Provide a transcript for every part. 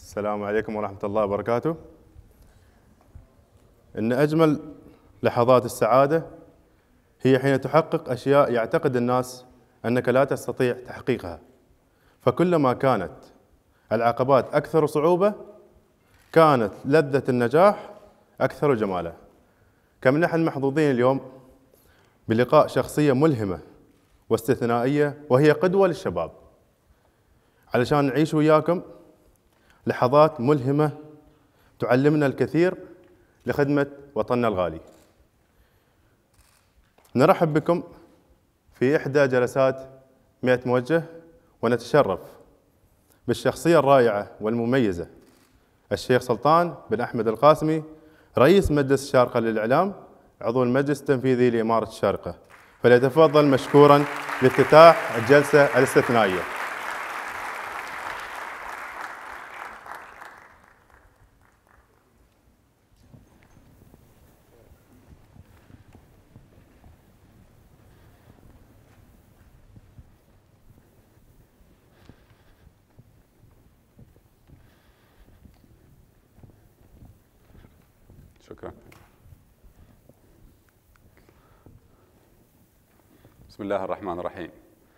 السلام عليكم ورحمة الله وبركاته. إن أجمل لحظات السعادة هي حين تحقق أشياء يعتقد الناس أنك لا تستطيع تحقيقها، فكلما كانت العقبات أكثر صعوبة كانت لذة النجاح أكثر جمالا. كم نحن محظوظين اليوم بلقاء شخصية ملهمة واستثنائية وهي قدوة للشباب، علشان نعيش وياكم لحظات ملهمة تعلمنا الكثير لخدمة وطننا الغالي. نرحب بكم في إحدى جلسات 100 موجه، ونتشرف بالشخصية الرائعة والمميزة الشيخ سلطان بن أحمد القاسمي، رئيس مجلس الشارقة للإعلام، عضو المجلس التنفيذي لإمارة الشارقة، فليتفضل مشكورا لافتتاح الجلسة الاستثنائية. شكرا. بسم الله الرحمن الرحيم.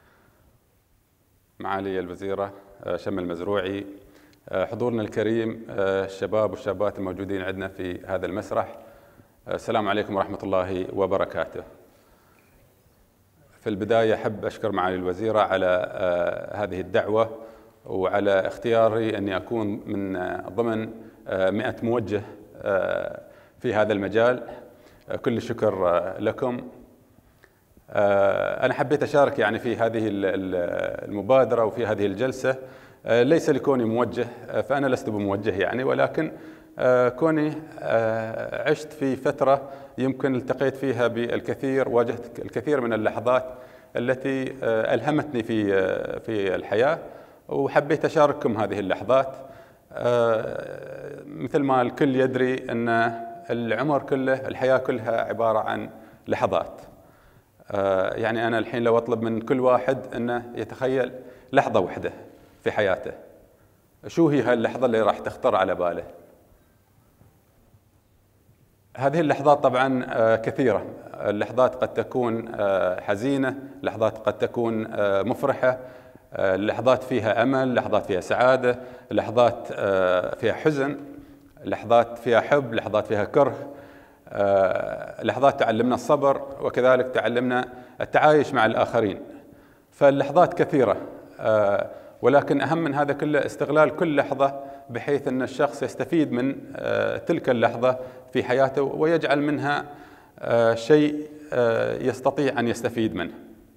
معالي الوزيرة شم المزروعي، حضورنا الكريم، الشباب والشابات الموجودين عندنا في هذا المسرح، السلام عليكم ورحمة الله وبركاته. في البداية أحب أشكر معالي الوزيرة على هذه الدعوة وعلى اختياري أني أكون من ضمن 100 موجه في هذا المجال. كل الشكر لكم. أنا حبيت أشارك يعني في هذه المبادرة وفي هذه الجلسة، ليس لكوني موجه، فأنا لست بموجه يعني، ولكن كوني عشت في فترة يمكن التقيت فيها بالكثير، واجهت الكثير من اللحظات التي ألهمتني في الحياة، وحبيت أشارككم هذه اللحظات. مثل ما الكل يدري أن العمر كله، الحياة كلها عبارة عن لحظات. يعني أنا الحين لو أطلب من كل واحد أنه يتخيل لحظة واحدة في حياته، شو هي هاللحظة اللي راح تخطر على باله؟ هذه اللحظات طبعا كثيرة. اللحظات قد تكون حزينة، لحظات قد تكون مفرحة، لحظات فيها أمل، لحظات فيها سعادة، لحظات فيها حزن، لحظات فيها حب، لحظات فيها كره، لحظات تعلمنا الصبر، وكذلك تعلمنا التعايش مع الآخرين. فاللحظات كثيرة، ولكن أهم من هذا كله استغلال كل لحظة بحيث أن الشخص يستفيد من تلك اللحظة في حياته ويجعل منها شيء يستطيع أن يستفيد منه.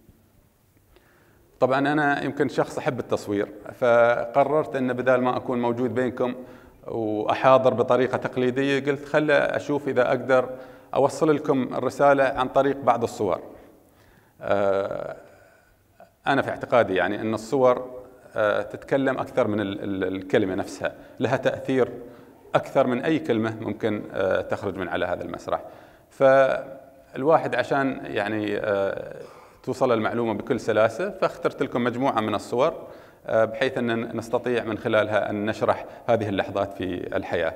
طبعا أنا يمكن شخص أحب التصوير، فقررت أن بدال ما أكون موجود بينكم وأحاضر بطريقة تقليدية، قلت خلي أشوف إذا أقدر أوصل لكم الرسالة عن طريق بعض الصور. أنا في اعتقادي يعني أن الصور تتكلم أكثر من الكلمة نفسها، لها تأثير أكثر من أي كلمة ممكن تخرج من على هذا المسرح. فالواحد عشان يعني توصل المعلومة بكل سلاسة، فاخترت لكم مجموعة من الصور بحيث أن نستطيع من خلالها أن نشرح هذه اللحظات في الحياة.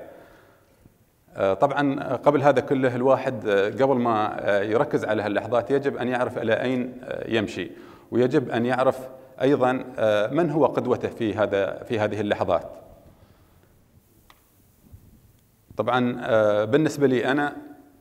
طبعا قبل هذا كله الواحد قبل ما يركز على هاللحظات يجب أن يعرف إلى أين يمشي، ويجب أن يعرف أيضا من هو قدوته في هذه اللحظات. طبعا بالنسبة لي أنا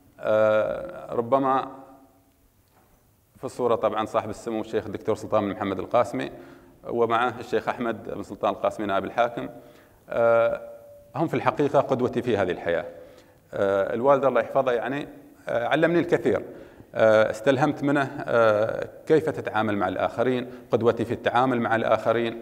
ربما في الصورة طبعا صاحب السمو الشيخ الدكتور سلطان بن محمد القاسمي، ومعه الشيخ أحمد بن سلطان القاسمي نائب الحاكم، هم في الحقيقة قدوتي في هذه الحياة. الوالد الله يحفظه يعني علمني الكثير، استلهمت منه كيف تتعامل مع الآخرين، قدوتي في التعامل مع الآخرين.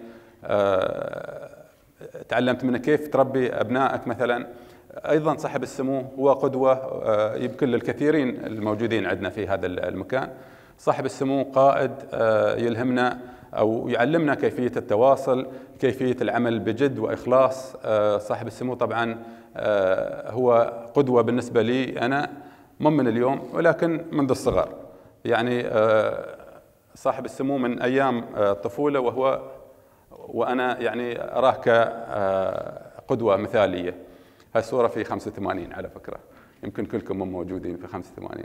تعلمت منه كيف تربي أبنائك مثلا. أيضا صاحب السمو هو قدوة يمكن للكثيرين الموجودين عندنا في هذا المكان. صاحب السمو قائد يلهمنا أو يعلمنا كيفية التواصل، كيفية العمل بجد وإخلاص. صاحب السمو طبعا هو قدوة بالنسبة لي أنا، مو من اليوم ولكن منذ الصغر. يعني صاحب السمو من أيام الطفولة وأنا يعني أراه قدوة مثالية. هالصورة في 85 على فكرة، يمكن كلكم هم موجودين في 85.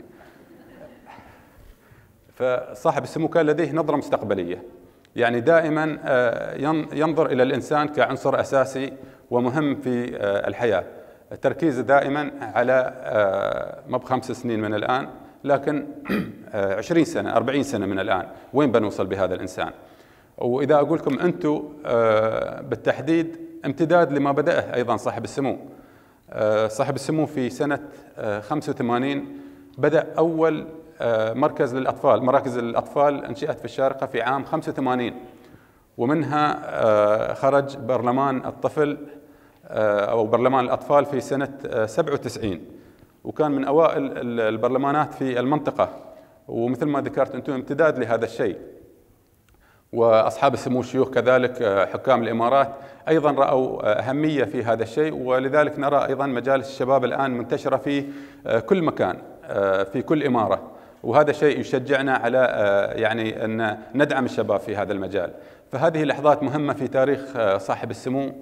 فصاحب السمو كان لديه نظرة مستقبلية، يعني دائما ينظر إلى الإنسان كعنصر أساسي ومهم في الحياة. التركيز دائما على ما ب5 سنين من الآن، لكن 20 سنة 40 سنة من الآن وين بنوصل بهذا الإنسان. وإذا أقول لكم أنتم بالتحديد امتداد لما بدأه أيضا صاحب السمو. صاحب السمو في سنة 85 بدأ أول مركز للأطفال، مراكز الأطفال انشئت في الشارقة في عام 85، ومنها خرج برلمان الطفل أو برلمان الأطفال في سنة 97، وكان من أوائل البرلمانات في المنطقة، ومثل ما ذكرت أنتم امتداد لهذا الشيء. وأصحاب السمو الشيوخ كذلك حكام الإمارات أيضا رأوا أهمية في هذا الشيء، ولذلك نرى أيضا مجالس الشباب الآن منتشرة في كل مكان في كل إمارة، وهذا الشيء يشجعنا على يعني أن ندعم الشباب في هذا المجال. فهذه لحظات مهمة في تاريخ صاحب السمو،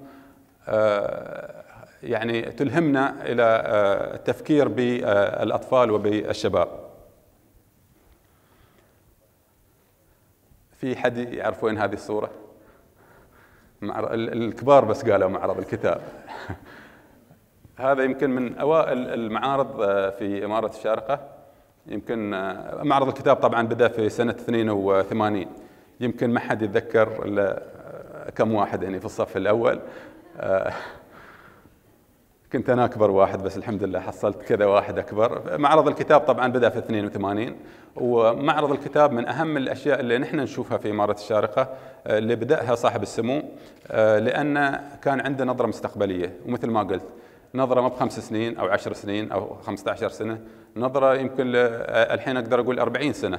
يعني تلهمنا إلى التفكير بالأطفال وبالشباب. في حد يعرف وين هذه الصورة؟ الكبار بس قالوا معرض الكتاب. هذا يمكن من أوائل المعارض في إمارة الشارقة. يمكن معرض الكتاب طبعا بدأ في سنة 82، يمكن ما حد يتذكر إلا كم واحد يعني في الصف الأول. كنت أنا أكبر واحد، بس الحمد لله حصلت كذا واحد أكبر. معرض الكتاب طبعا بدأ في 82، ومعرض الكتاب من أهم الأشياء اللي نحن نشوفها في إمارة الشارقة اللي بدأها صاحب السمو، لأن كان عنده نظرة مستقبلية، ومثل ما قلت نظرة ما ب5 سنين أو 10 سنين أو 15 سنة، نظرة يمكن الحين أقدر أقول 40 سنة.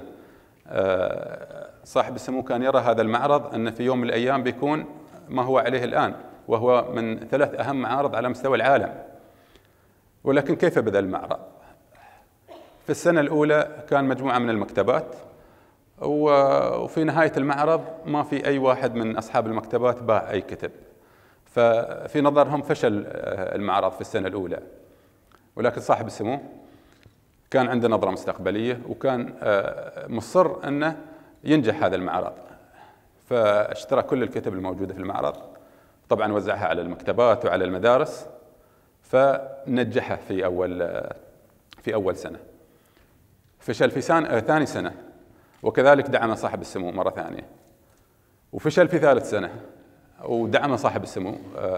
صاحب السمو كان يرى هذا المعرض أن في يوم من الأيام بيكون ما هو عليه الآن، وهو من 3 أهم معارض على مستوى العالم. ولكن كيف بدأ المعرض؟ في السنة الأولى كان مجموعة من المكتبات، وفي نهاية المعرض ما في أي واحد من أصحاب المكتبات باع أي كتب، ففي نظرهم فشل المعرض في السنة الأولى. ولكن صاحب السمو كان عنده نظرة مستقبلية، وكان مصر أنه ينجح هذا المعرض، فاشترى كل الكتب الموجودة في المعرض، طبعا وزعها على المكتبات وعلى المدارس، فنجحه في أول سنة. فشل في ثاني سنة، وكذلك دعم صاحب السمو مرة ثانية، وفشل في ثالث سنة ودعم صاحب السمو.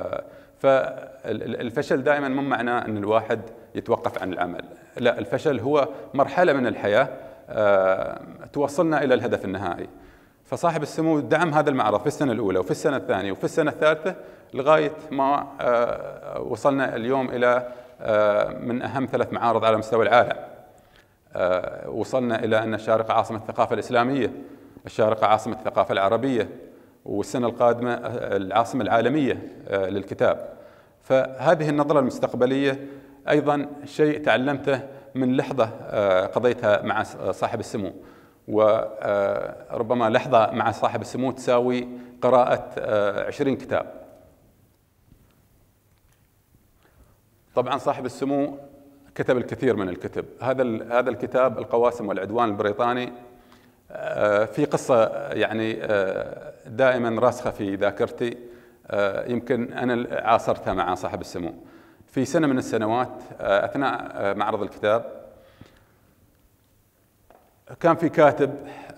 فالفشل دائما مو معناه أن الواحد يتوقف عن العمل، لا، الفشل هو مرحلة من الحياة توصلنا إلى الهدف النهائي. فصاحب السمو دعم هذا المعرض في السنة الأولى وفي السنة الثانية وفي السنة الثالثة، لغاية ما وصلنا اليوم إلى من أهم 3 معارض على مستوى العالم. وصلنا إلى أن الشارقة عاصمة الثقافة الإسلامية، الشارقة عاصمة الثقافة العربية، والسنة القادمة العاصمة العالمية للكتاب. فهذه النظرة المستقبلية أيضا شيء تعلمته من لحظة قضيتها مع صاحب السمو، وربما لحظة مع صاحب السمو تساوي قراءة 20 كتاب. طبعا صاحب السمو كتب الكثير من الكتب. هذا الكتاب القواسم والعدوان البريطاني في قصة يعني دائما راسخة في ذاكرتي، يمكن أنا عاصرتها مع صاحب السمو. في سنة من السنوات أثناء معرض الكتاب كان في كاتب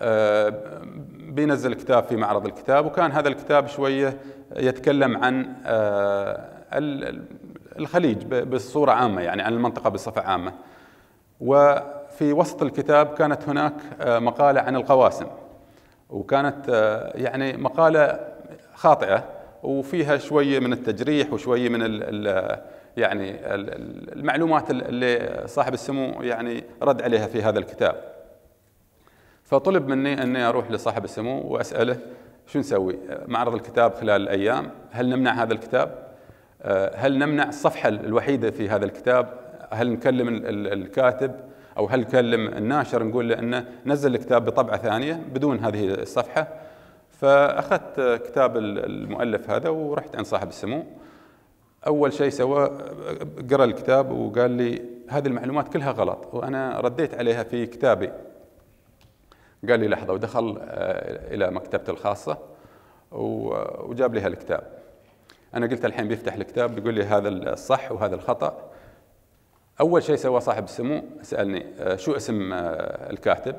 بينزل كتاب في معرض الكتاب، وكان هذا الكتاب شوية يتكلم عن الخليج بصورة عامة، يعني عن المنطقة بصفة عامة. وفي وسط الكتاب كانت هناك مقالة عن القواسم، وكانت يعني مقالة خاطئة وفيها شوية من التجريح وشوية من يعني المعلومات اللي صاحب السمو يعني رد عليها في هذا الكتاب. فطلب مني أني أروح لصاحب السمو وأسأله شو نسوي؟ معرض الكتاب خلال الأيام، هل نمنع هذا الكتاب؟ هل نمنع الصفحة الوحيدة في هذا الكتاب؟ هل نكلم الكاتب أو هل نكلم الناشر نقول له أنه نزل الكتاب بطبعة ثانية بدون هذه الصفحة؟ فأخذت كتاب المؤلف هذا ورحت عند صاحب السمو. أول شيء سوى قرأ الكتاب وقال لي هذه المعلومات كلها غلط، وأنا رديت عليها في كتابي. قال لي لحظة، ودخل إلى مكتبته الخاصة وجاب لي هالكتاب. أنا قلت الحين بيفتح الكتاب بيقول لي هذا الصح وهذا الخطأ. أول شيء سوى صاحب السمو سألني شو اسم الكاتب؟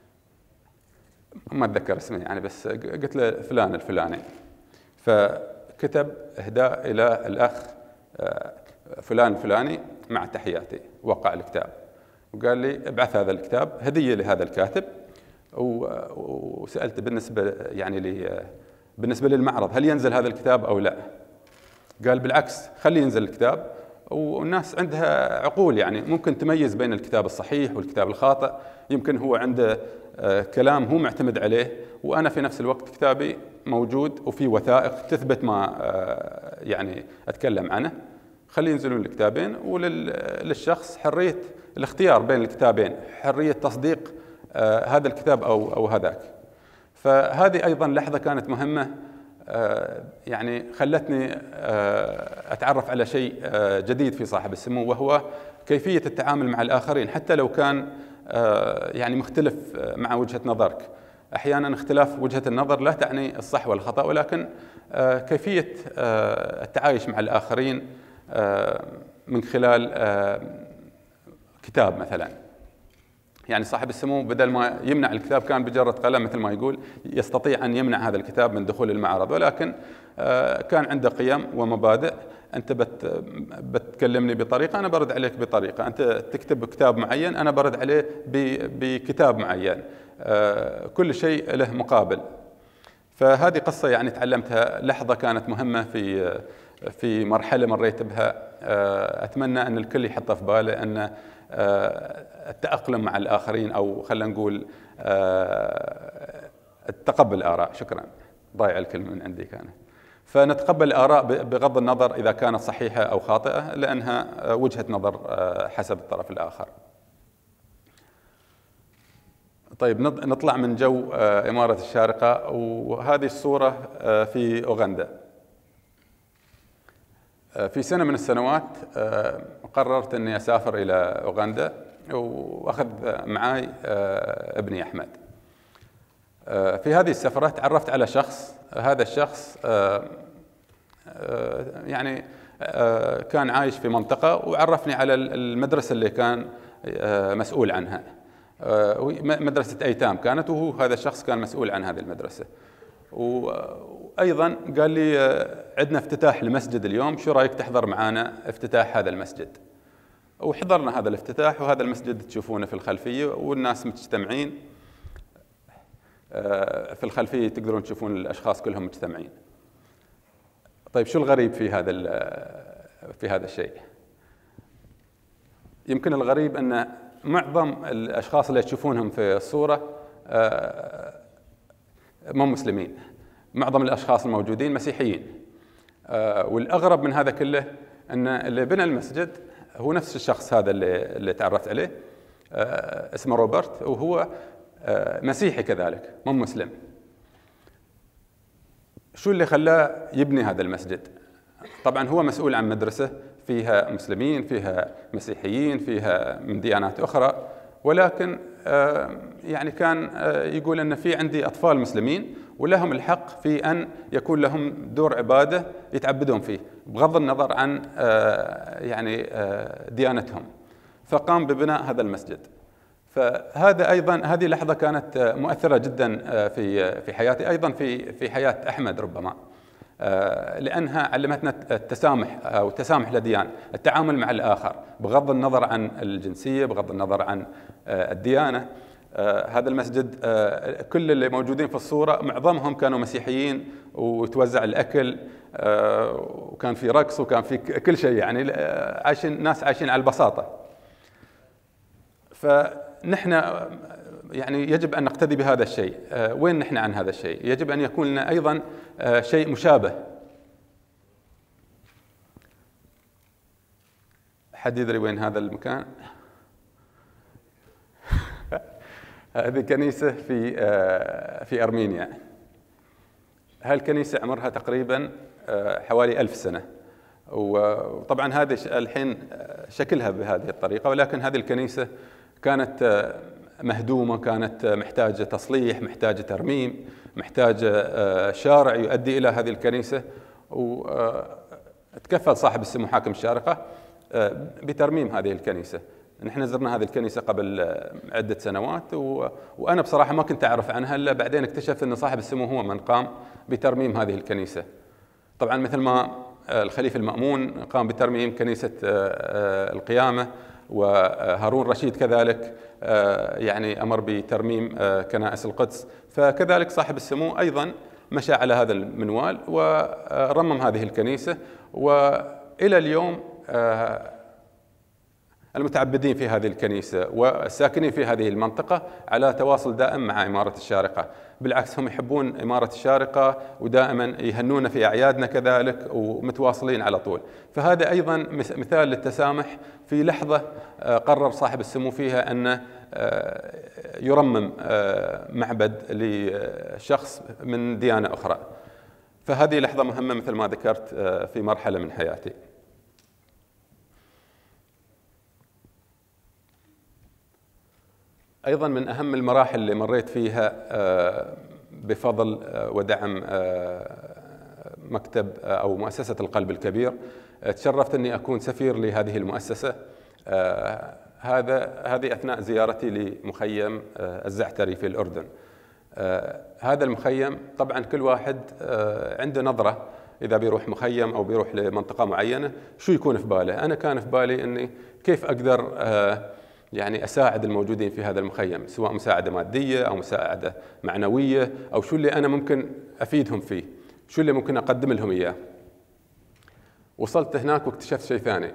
ما أتذكر اسمه يعني، بس قلت له فلان الفلاني. فكتب إهداء إلى الأخ فلان الفلاني مع تحياتي، وقع الكتاب وقال لي ابعث هذا الكتاب هدية لهذا الكاتب. وسألت بالنسبة للمعرض هل ينزل هذا الكتاب أو لا؟ قال بالعكس، خلي ينزل الكتاب، والناس عندها عقول يعني ممكن تميز بين الكتاب الصحيح والكتاب الخاطئ. يمكن هو عنده كلام هو معتمد عليه، وأنا في نفس الوقت كتابي موجود وفي وثائق تثبت ما يعني أتكلم عنه. خلي ينزلون الكتابين، وللشخص حرية الاختيار بين الكتابين، حرية تصديق هذا الكتاب أو هذاك. فهذه أيضا لحظة كانت مهمة، يعني خلتني أتعرف على شيء جديد في صاحب السمو، وهو كيفية التعامل مع الآخرين حتى لو كان يعني مختلف مع وجهة نظرك. أحيانا اختلاف وجهة النظر لا تعني الصح والخطأ، ولكن كيفية التعايش مع الآخرين من خلال كتاب مثلا. يعني صاحب السمو بدل ما يمنع الكتاب كان بجرة قلم مثل ما يقول يستطيع أن يمنع هذا الكتاب من دخول المعرض، ولكن كان عنده قيم ومبادئ. أنت بتكلمني بطريقة أنا برد عليك بطريقة، أنت تكتب كتاب معين أنا برد عليه بكتاب معين، كل شيء له مقابل. فهذه قصة يعني تعلمتها، لحظة كانت مهمة في مرحلة مريت بها. أتمنى أن الكل يحطها في باله، أن التأقلم مع الآخرين، أو خلينا نقول تقبل الآراء. شكرا، ضايع الكلمة من عندي كانت. فنتقبل الآراء بغض النظر إذا كانت صحيحة أو خاطئة، لأنها وجهة نظر حسب الطرف الآخر. طيب نطلع من جو إمارة الشارقة، وهذه الصورة في أوغندا. في سنة من السنوات قررت أني أسافر إلى أوغندا، وأخذ معي ابني أحمد. في هذه السفرة تعرفت على شخص. هذا الشخص يعني كان عايش في منطقة، وعرفني على المدرسة اللي كان مسؤول عنها. مدرسة أيتام كانت، وهو هذا الشخص كان مسؤول عن هذه المدرسة. وأيضا قال لي عندنا افتتاح لمسجد اليوم، شو رأيك تحضر معنا افتتاح هذا المسجد؟ وحضرنا هذا الافتتاح، وهذا المسجد تشوفونه في الخلفية، والناس مجتمعين في الخلفية، تقدرون تشوفون الأشخاص كلهم مجتمعين. طيب شو الغريب في هذا الشيء؟ يمكن الغريب أن معظم الأشخاص اللي تشوفونهم في الصورة مو مسلمين، معظم الأشخاص الموجودين مسيحيين. والأغرب من هذا كله أن اللي بنى المسجد هو نفس الشخص هذا اللي تعرفت عليه، اسمه روبرت، وهو مسيحي كذلك مو مسلم. شو اللي خلاه يبني هذا المسجد؟ طبعا هو مسؤول عن مدرسة فيها مسلمين، فيها مسيحيين، فيها من ديانات أخرى، ولكن يعني كان يقول أن في عندي أطفال مسلمين ولهم الحق في أن يكون لهم دور عبادة يتعبدون فيه بغض النظر عن يعني ديانتهم. فقام ببناء هذا المسجد. فهذا أيضا، هذه لحظة كانت مؤثرة جدا في حياتي، أيضا في حياة أحمد ربما، لأنها علمتنا التسامح أو التسامح الأديان، التعامل مع الآخر بغض النظر عن الجنسية، بغض النظر عن الديانة. هذا المسجد كل اللي موجودين في الصورة معظمهم كانوا مسيحيين، وتوزع الأكل، وكان في رقص، وكان في كل شيء، يعني ناس عايشين على البساطة. فنحن يعني يجب أن نقتدي بهذا الشيء. وين نحن عن هذا الشيء؟ يجب أن يكون لنا أيضا شيء مشابه. حد يدري وين هذا المكان؟ هذه كنيسة في أرمينيا. هالكنيسة عمرها تقريبا حوالي 1000 سنة، وطبعا هذه الحين شكلها بهذه الطريقة، ولكن هذه الكنيسة كانت مهدومة، كانت محتاجة تصليح، محتاجة ترميم، محتاجة شارع يؤدي إلى هذه الكنيسة. وتكفل صاحب السمو حاكم الشارقة بترميم هذه الكنيسة. نحن زرنا هذه الكنيسة قبل عدة سنوات، وأنا بصراحة ما كنت أعرف عنها إلا بعدين اكتشفت أن صاحب السمو هو من قام بترميم هذه الكنيسة. طبعا مثل ما الخليفة المأمون قام بترميم كنيسة القيامة، وهارون رشيد كذلك يعني أمر بترميم كنائس القدس، فكذلك صاحب السمو أيضا مشى على هذا المنوال ورمم هذه الكنيسة. وإلى اليوم المتعبدين في هذه الكنيسة والساكنين في هذه المنطقة على تواصل دائم مع إمارة الشارقة. بالعكس هم يحبون إمارة الشارقة ودائما يهنون في أعيادنا كذلك، ومتواصلين على طول. فهذا أيضا مثال للتسامح في لحظة قرر صاحب السمو فيها أن يرمم معبد لشخص من ديانة أخرى. فهذه لحظة مهمة مثل ما ذكرت في مرحلة من حياتي. أيضا من أهم المراحل اللي مريت فيها بفضل ودعم مكتب أو مؤسسة القلب الكبير، تشرفت أني أكون سفير لهذه المؤسسة. هذه أثناء زيارتي لمخيم الزعتري في الأردن. هذا المخيم طبعا كل واحد عنده نظرة إذا بيروح مخيم أو بيروح لمنطقة معينة شو يكون في باله. أنا كان في بالي أني كيف أقدر يعني أساعد الموجودين في هذا المخيم، سواء مساعدة مادية أو مساعدة معنوية، أو شو اللي أنا ممكن أفيدهم فيه، شو اللي ممكن أقدم لهم إياه. وصلت هناك واكتشفت شيء ثاني،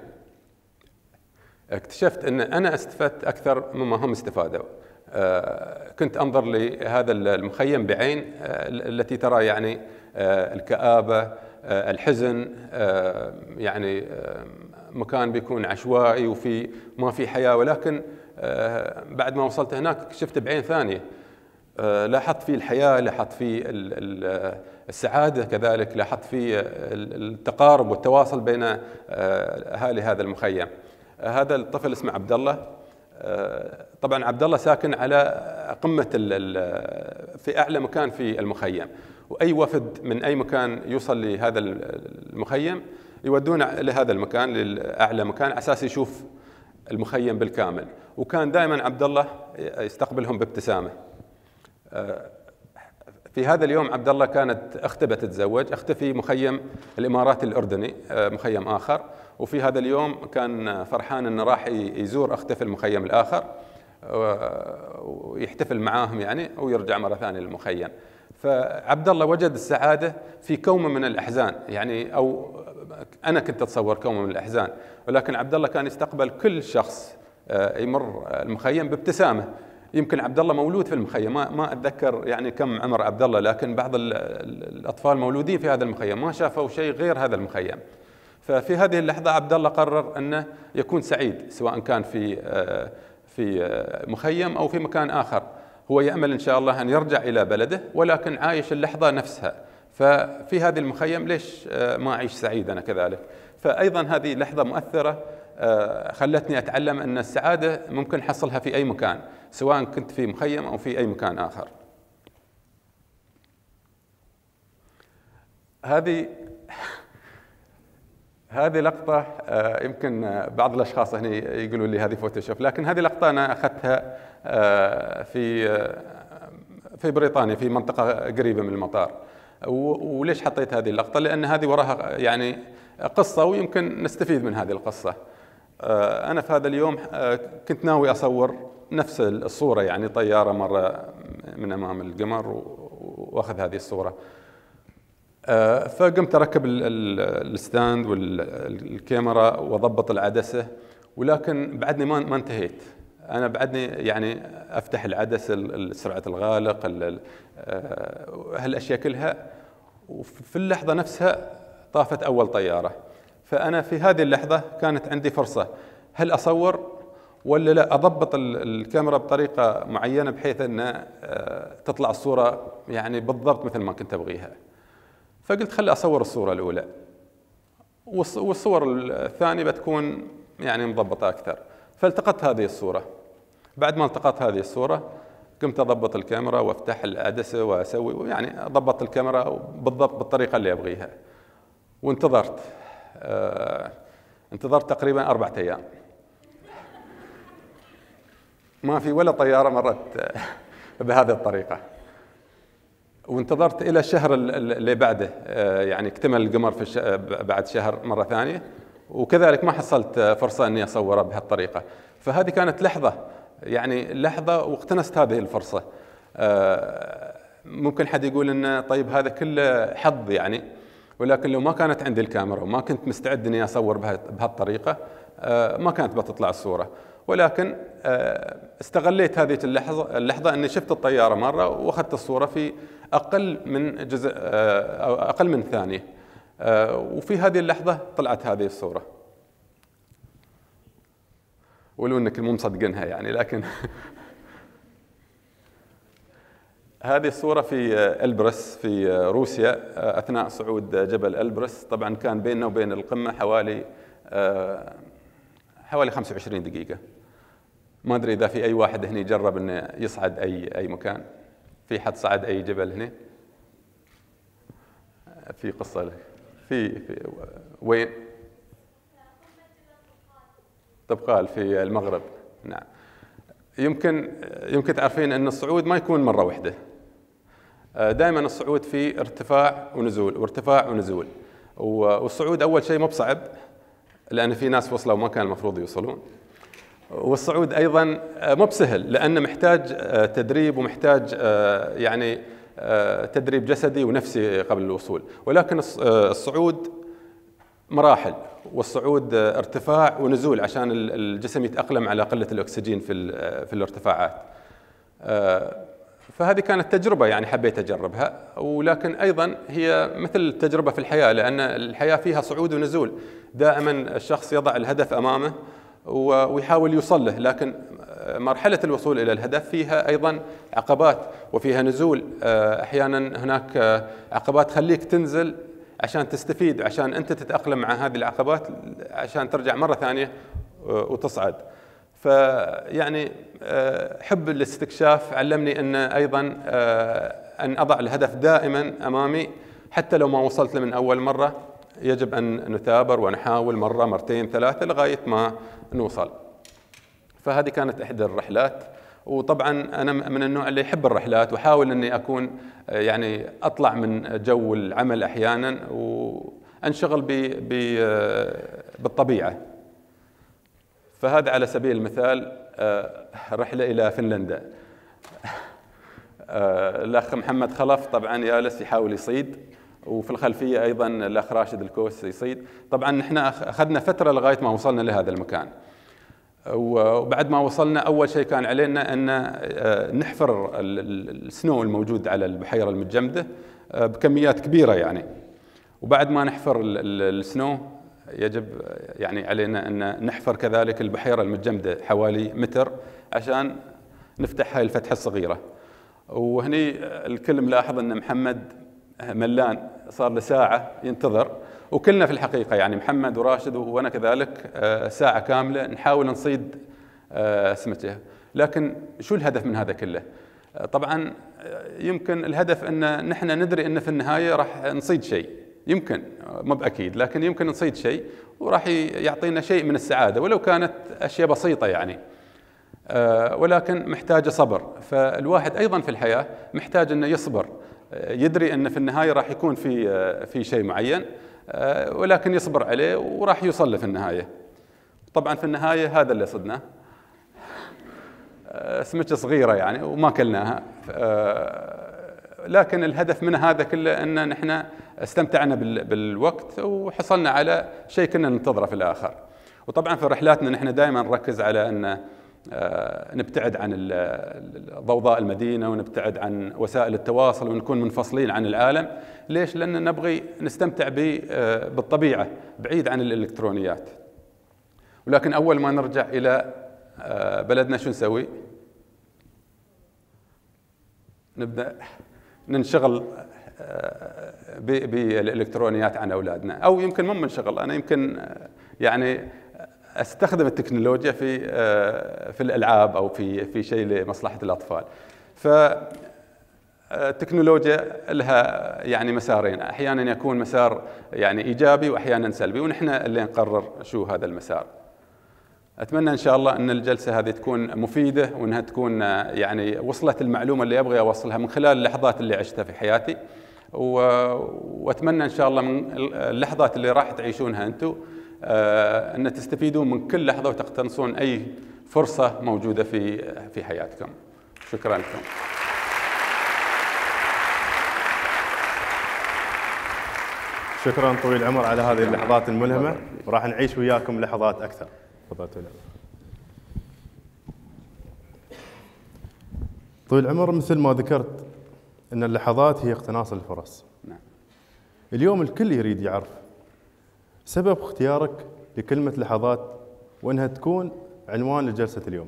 اكتشفت أن أنا استفدت أكثر مما هم استفادوا. كنت أنظر لهذا المخيم بعين التي ترى يعني الكآبة، الحزن، يعني مكان بيكون عشوائي وفي ما في حياة. ولكن بعد ما وصلت هناك شفت بعين ثانية، لاحظت فيه الحياة، لاحظت فيه السعادة، كذلك لاحظت فيه التقارب والتواصل بين أهالي هذا المخيم. هذا الطفل اسمه عبد الله. طبعا عبد الله ساكن على قمة في أعلى مكان في المخيم، وأي وفد من أي مكان يوصل لهذا المخيم يودون لهذا المكان، لأعلى مكان، على أساس يشوف المخيم بالكامل. وكان دائما عبد الله يستقبلهم بابتسامة. في هذا اليوم عبد الله كانت أخته بتتزوج، أخته في مخيم الإمارات الأردني، مخيم آخر. وفي هذا اليوم كان فرحان أنه راح يزور أخته في المخيم الآخر ويحتفل معاهم يعني، ويرجع مرة ثانية للمخيم. فعبد الله وجد السعادة في كومة من الأحزان، يعني أو أنا كنت أتصور كومة من الأحزان، ولكن عبد الله كان يستقبل كل شخص يمر المخيم بابتسامة. يمكن عبد الله مولود في المخيم، ما أتذكر يعني كم عمر عبد الله، لكن بعض الأطفال مولودين في هذا المخيم ما شافوا شيء غير هذا المخيم. ففي هذه اللحظة عبد الله قرر أنه يكون سعيد، سواء كان في مخيم أو في مكان آخر. هو يأمل إن شاء الله أن يرجع إلى بلده، ولكن عايش اللحظة نفسها. ففي هذه المخيم ليش ما أعيش سعيد أنا كذلك؟ فأيضا هذه لحظة مؤثرة خلتني أتعلم أن السعادة ممكن حصلها في أي مكان، سواء كنت في مخيم أو في أي مكان آخر. هذه لقطة يمكن بعض الأشخاص هنا يقولوا لي هذه فوتوشوب، لكن هذه لقطة أنا أخذتها في بريطانيا، في منطقة قريبة من المطار. وليش حطيت هذه اللقطة؟ لأن هذه وراها يعني قصة، ويمكن نستفيد من هذه القصة. أنا في هذا اليوم كنت ناوي أصور نفس الصورة، يعني طيارة مرة من أمام القمر وأخذ هذه الصورة. فقمت أركب الستاند والكاميرا وضبط العدسة، ولكن بعدني ما انتهيت. أنا بعدني يعني أفتح العدسة، سرعة الغالق، هالأشياء كلها. وفي اللحظة نفسها طافت أول طيارة. فأنا في هذه اللحظة كانت عندي فرصة، هل أصور ولا لا أضبط الكاميرا بطريقة معينة بحيث أن تطلع الصورة يعني بالضبط مثل ما كنت أبغيها. فقلت خلي أصور الصورة الأولى، والصور الثانية بتكون يعني مضبطة أكثر. فالتقطت هذه الصورة. بعد ما التقطت هذه الصورة قمت أضبط الكاميرا وأفتح العدسة وأسوي يعني أضبط الكاميرا بالضبط بالطريقة اللي أبغيها. وانتظرت انتظرت تقريبا 4 أيام. ما في ولا طيارة مرت بهذه الطريقة. وانتظرت إلى الشهر اللي بعده، يعني اكتمل القمر في بعد شهر مرة ثانية، وكذلك ما حصلت فرصة أني أصوره بهالطريقة. فهذه كانت لحظة، يعني لحظة واقتنست هذه الفرصة. ممكن حد يقول إن طيب هذا كله حظ يعني، ولكن لو ما كانت عندي الكاميرا وما كنت مستعد إني أصور بهالطريقة ما كانت بتطلع الصورة. ولكن استغليت هذه اللحظة أني شفت الطيارة مرة وأخذت الصورة في أقل من جزء أو أقل من ثانية، وفي هذه اللحظة طلعت هذه الصورة. ولو أنك مو مصدقينها يعني، لكن هذه الصورة في إلبرس في روسيا أثناء صعود جبل إلبرس. طبعا كان بيننا وبين القمة حوالي 25 دقيقة. ما أدري إذا في أي واحد هنا يجرب إنه يصعد أي مكان. في حد صعد أي جبل هنا؟ في قصة لك. في وين؟ طبقال في المغرب. نعم. يمكن تعرفين أن الصعود ما يكون مرة واحدة. دائما الصعود في ارتفاع ونزول وارتفاع ونزول. والصعود أول شيء مو بصعب، لأن في ناس وصلوا وما كان المفروض يوصلون. والصعود أيضا مو بسهل، لأنه محتاج تدريب ومحتاج يعني تدريب جسدي ونفسي قبل الوصول. ولكن الصعود مراحل، والصعود ارتفاع ونزول عشان الجسم يتأقلم على قلة الأكسجين في الارتفاعات. فهذه كانت تجربة يعني حبيت أجربها. ولكن أيضا هي مثل التجربة في الحياة، لأن الحياة فيها صعود ونزول. دائما الشخص يضع الهدف أمامه ويحاول يوصل له، لكن مرحلة الوصول إلى الهدف فيها أيضا عقبات وفيها نزول. أحيانا هناك عقبات تخليك تنزل عشان تستفيد، عشان أنت تتأقلم مع هذه العقبات، عشان ترجع مرة ثانية وتصعد. فيعني حب الاستكشاف علمني أن أيضا أن أضع الهدف دائما أمامي، حتى لو ما وصلت له من أول مرة يجب أن نثابر ونحاول مرة مرتين ثلاثة لغاية ما نوصل. فهذه كانت إحدى الرحلات. وطبعا أنا من النوع اللي يحب الرحلات، وحاول أني أكون يعني أطلع من جو العمل أحيانا وأنشغل بالطبيعة. فهذا على سبيل المثال رحلة إلى فنلندا. الأخ محمد خلف طبعا جالس يحاول يصيد، وفي الخلفية أيضا الأخ راشد الكوس يصيد. طبعا نحن أخذنا فترة لغاية ما وصلنا لهذا المكان. وبعد ما وصلنا أول شيء كان علينا أن نحفر السنو الموجود على البحيرة المتجمدة بكميات كبيرة يعني. وبعد ما نحفر السنو يجب يعني علينا أن نحفر كذلك البحيرة المتجمدة حوالي متر عشان نفتح هاي الفتحة الصغيرة. وهني الكل ملاحظ أن محمد ملان، صار له ساعة ينتظر، وكلنا في الحقيقة يعني محمد وراشد وأنا كذلك ساعة كاملة نحاول نصيد سمكة. لكن شو الهدف من هذا كله؟ طبعا يمكن الهدف أن نحن ندري أن في النهاية راح نصيد شيء، يمكن مو بأكيد لكن يمكن نصيد شيء وراح يعطينا شيء من السعادة ولو كانت أشياء بسيطة يعني. ولكن محتاجة صبر. فالواحد أيضا في الحياة محتاج أنه يصبر، يدري أن في النهاية راح يكون في شيء معين، ولكن يصبر عليه وراح يوصل له في النهاية. طبعا في النهاية هذا اللي صدناه، سمكة صغيرة يعني وما كلناها. لكن الهدف من هذا كله أن نحن استمتعنا بالوقت وحصلنا على شيء كنا ننتظره في الآخر. وطبعا في رحلاتنا نحن دائما نركز على أن نبتعد عن ضوضاء المدينة ونبتعد عن وسائل التواصل ونكون منفصلين عن العالم. ليش؟ لأن نبغي نستمتع بالطبيعة بعيد عن الإلكترونيات. ولكن أول ما نرجع إلى بلدنا شو نسوي؟ نبدأ ننشغل بالالكترونيات عن اولادنا، او يمكن مو منشغل، انا يمكن يعني استخدم التكنولوجيا في الالعاب او في شيء لمصلحه الاطفال. التكنولوجيا لها يعني مسارين، احيانا يكون مسار يعني ايجابي واحيانا سلبي، ونحن اللي نقرر شو هذا المسار. اتمنى ان شاء الله ان الجلسه هذه تكون مفيده، وانها تكون يعني وصلت المعلومه اللي ابغى اوصلها من خلال اللحظات اللي عشتها في حياتي، واتمنى ان شاء الله من اللحظات اللي راح تعيشونها انتم ان تستفيدون من كل لحظه وتقتنصون اي فرصه موجوده في حياتكم. شكرا لكم. شكرا طويل العمر على هذه اللحظات الملهمة، وراح نعيش وياكم لحظات أكثر. تفضل طويل العمر. طويل العمر، مثل ما ذكرت أن اللحظات هي اقتناص الفرص. نعم. اليوم الكل يريد يعرف سبب اختيارك لكلمة لحظات، وأنها تكون عنوان لجلسة اليوم.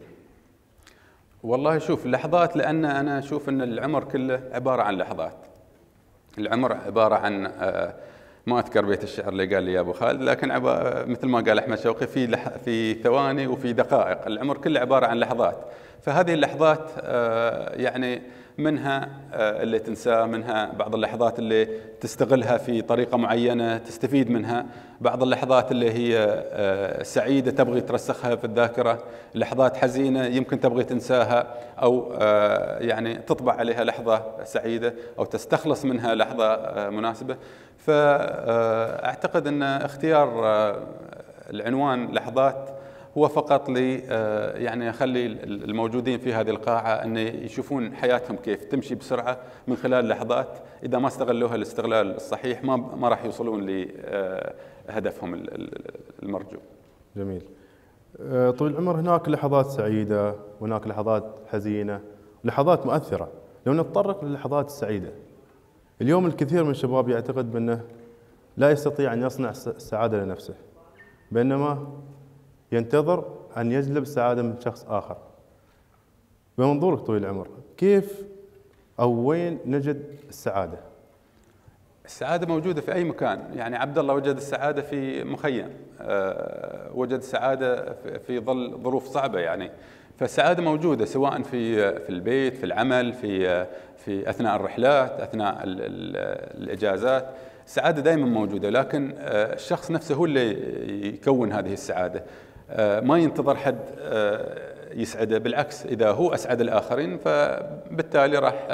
والله شوف، اللحظات لأن أنا أشوف أن العمر كله عبارة عن لحظات. العمر عبارة عن ما أذكر بيت الشعر اللي قال لي يا أبو خالد، لكن مثل ما قال أحمد شوقي في ثواني وفي دقائق. العمر كله عبارة عن لحظات، فهذه اللحظات يعني منها اللي تنساه، منها بعض اللحظات اللي تستغلها في طريقة معينة تستفيد منها، بعض اللحظات اللي هي سعيدة تبغي ترسخها في الذاكرة، لحظات حزينة يمكن تبغي تنساها، أو يعني تطبع عليها لحظة سعيدة أو تستخلص منها لحظة مناسبة. فأعتقد أن اختيار العنوان لحظات هو فقط لي يعني أخلي الموجودين في هذه القاعة أن يشوفون حياتهم كيف تمشي بسرعة من خلال لحظات، إذا ما استغلوها الاستغلال الصحيح ما راح يوصلون لهدفهم المرجو. جميل. طويل العمر، هناك لحظات سعيدة وهناك لحظات حزينة، لحظات مؤثرة. لو نتطرق للحظات السعيدة، اليوم الكثير من الشباب يعتقد بأنه لا يستطيع أن يصنع السعادة لنفسه، بينما ينتظر أن يجلب السعادة من شخص آخر. بمنظورك طويل العمر، كيف أو وين نجد السعادة؟ السعادة موجودة في أي مكان. يعني عبد الله وجد السعادة في مخيم، وجد السعادة في ظل ظروف صعبة يعني. فالسعادة موجودة سواء في البيت، في العمل، في أثناء الرحلات، أثناء الإجازات. السعادة دائما موجودة، لكن الشخص نفسه هو اللي يكون هذه السعادة. ما ينتظر حد يسعده، بالعكس إذا هو أسعد الآخرين فبالتالي راح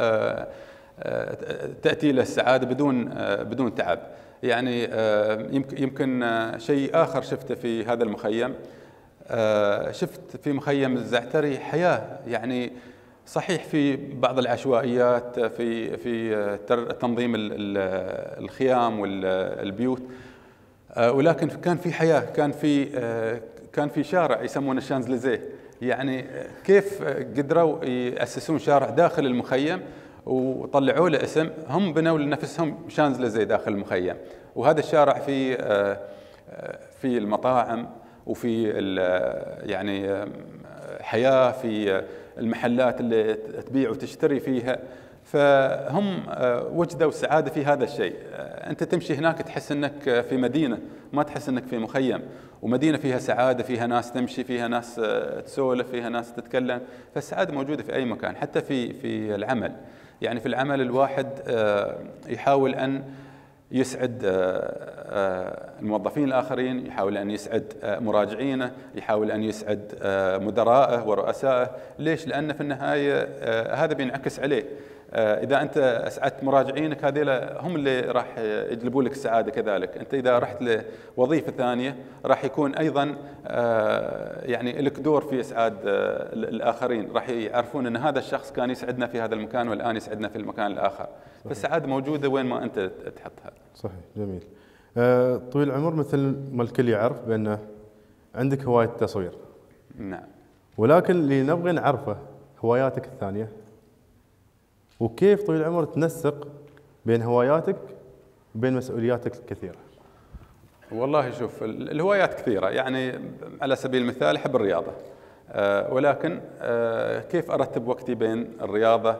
تأتي له السعادة بدون تعب. يعني يمكن شيء آخر شفته في هذا المخيم، شفت في مخيم الزعتري حياة. يعني صحيح في بعض العشوائيات في تنظيم الخيام والبيوت، ولكن كان في حياة، كان في شارع يسمونه الشانزليزيه. يعني كيف قدروا يأسسون شارع داخل المخيم وطلعوا له اسم، هم بنوا لنفسهم شانزليزيه داخل المخيم. وهذا الشارع في المطاعم وفي يعني حياة، في المحلات اللي تبيع وتشتري فيها. فهم وجدوا السعادة في هذا الشيء. أنت تمشي هناك تحس أنك في مدينة، ما تحس أنك في مخيم، ومدينة فيها سعادة، فيها ناس تمشي، فيها ناس تسولف، فيها ناس تتكلم. فالسعادة موجودة في أي مكان، حتى في العمل. يعني في العمل الواحد يحاول أن يسعد الموظفين الآخرين، يحاول أن يسعد مراجعينه، يحاول أن يسعد مدراءه ورؤسائه. ليش؟ لأن في النهاية هذا بينعكس عليه. إذا أنت أسعدت مراجعينك، هذيلا هم اللي راح يجلبوا لك السعادة. كذلك أنت إذا رحت لوظيفة ثانية راح يكون أيضا يعني لك دور في إسعاد الآخرين، راح يعرفون أن هذا الشخص كان يسعدنا في هذا المكان والآن يسعدنا في المكان الآخر. فالسعادة موجودة وين ما أنت تحطها. صحيح. جميل. طويل العمر، مثل ما الكل يعرف بأنه عندك هواية التصوير. نعم. ولكن اللي نبغي نعرفه هواياتك الثانية، وكيف طويل العمر تنسق بين هواياتك وبين مسؤولياتك الكثيرة. والله شوف، الهوايات كثيرة. يعني على سبيل المثال أحب الرياضة، ولكن كيف أرتب وقتي بين الرياضة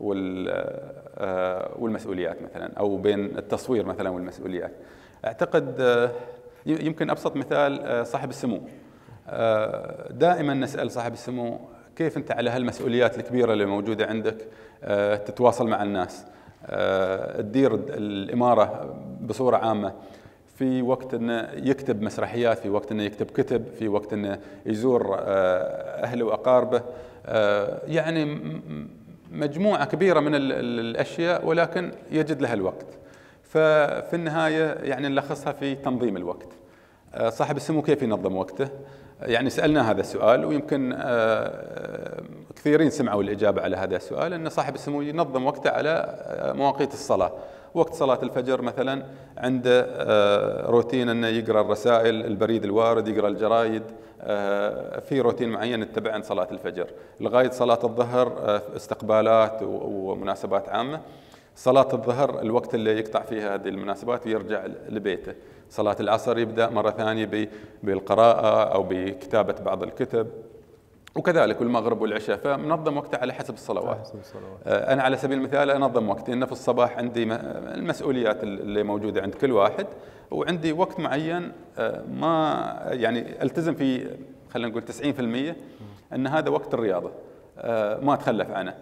والمسؤوليات مثلا، أو بين التصوير مثلا والمسؤوليات. أعتقد يمكن أبسط مثال صاحب السمو. دائما نسأل صاحب السمو كيف أنت على هالمسؤوليات الكبيرة اللي موجودة عندك تتواصل مع الناس، تدير الإمارة بصورة عامة، في وقت أنه يكتب مسرحيات، في وقت أنه يكتب كتب، في وقت أنه يزور أهله وأقاربه، يعني مجموعة كبيرة من الأشياء، ولكن يجد لها الوقت. ففي النهاية يعني نلخصها في تنظيم الوقت. صاحب السمو كيف ينظم وقته؟ يعني سألنا هذا السؤال، ويمكن كثيرين سمعوا الإجابة على هذا السؤال، أن صاحب السمو ينظم وقته على مواقيت الصلاة. وقت صلاة الفجر مثلا عنده روتين أنه يقرأ الرسائل، البريد الوارد، يقرأ الجرايد، في روتين معين يتبع عند صلاة الفجر. لغاية صلاة الظهر استقبالات ومناسبات عامة. صلاة الظهر الوقت اللي يقطع فيها هذه المناسبات ويرجع لبيته. صلاة العصر يبدأ مرة ثانية بالقراءة أو بكتابة بعض الكتب، وكذلك المغرب والعشاء. فمنظم وقته على حسب الصلوات. أنا على سبيل المثال أنظم وقتي أن في الصباح عندي المسؤوليات اللي موجودة عند كل واحد، وعندي وقت معين ما يعني ألتزم فيه، خلينا نقول 90%، أن هذا وقت الرياضة ما أتخلف عنه.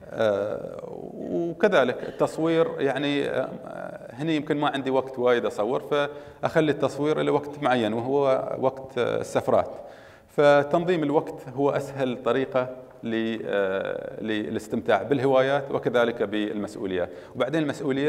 وكذلك التصوير، يعني هنا يمكن ما عندي وقت وايد أصور، فأخلي التصوير إلى وقت معين وهو وقت السفرات. فتنظيم الوقت هو أسهل طريقة للاستمتاع بالهوايات وكذلك بالمسؤوليات. وبعدين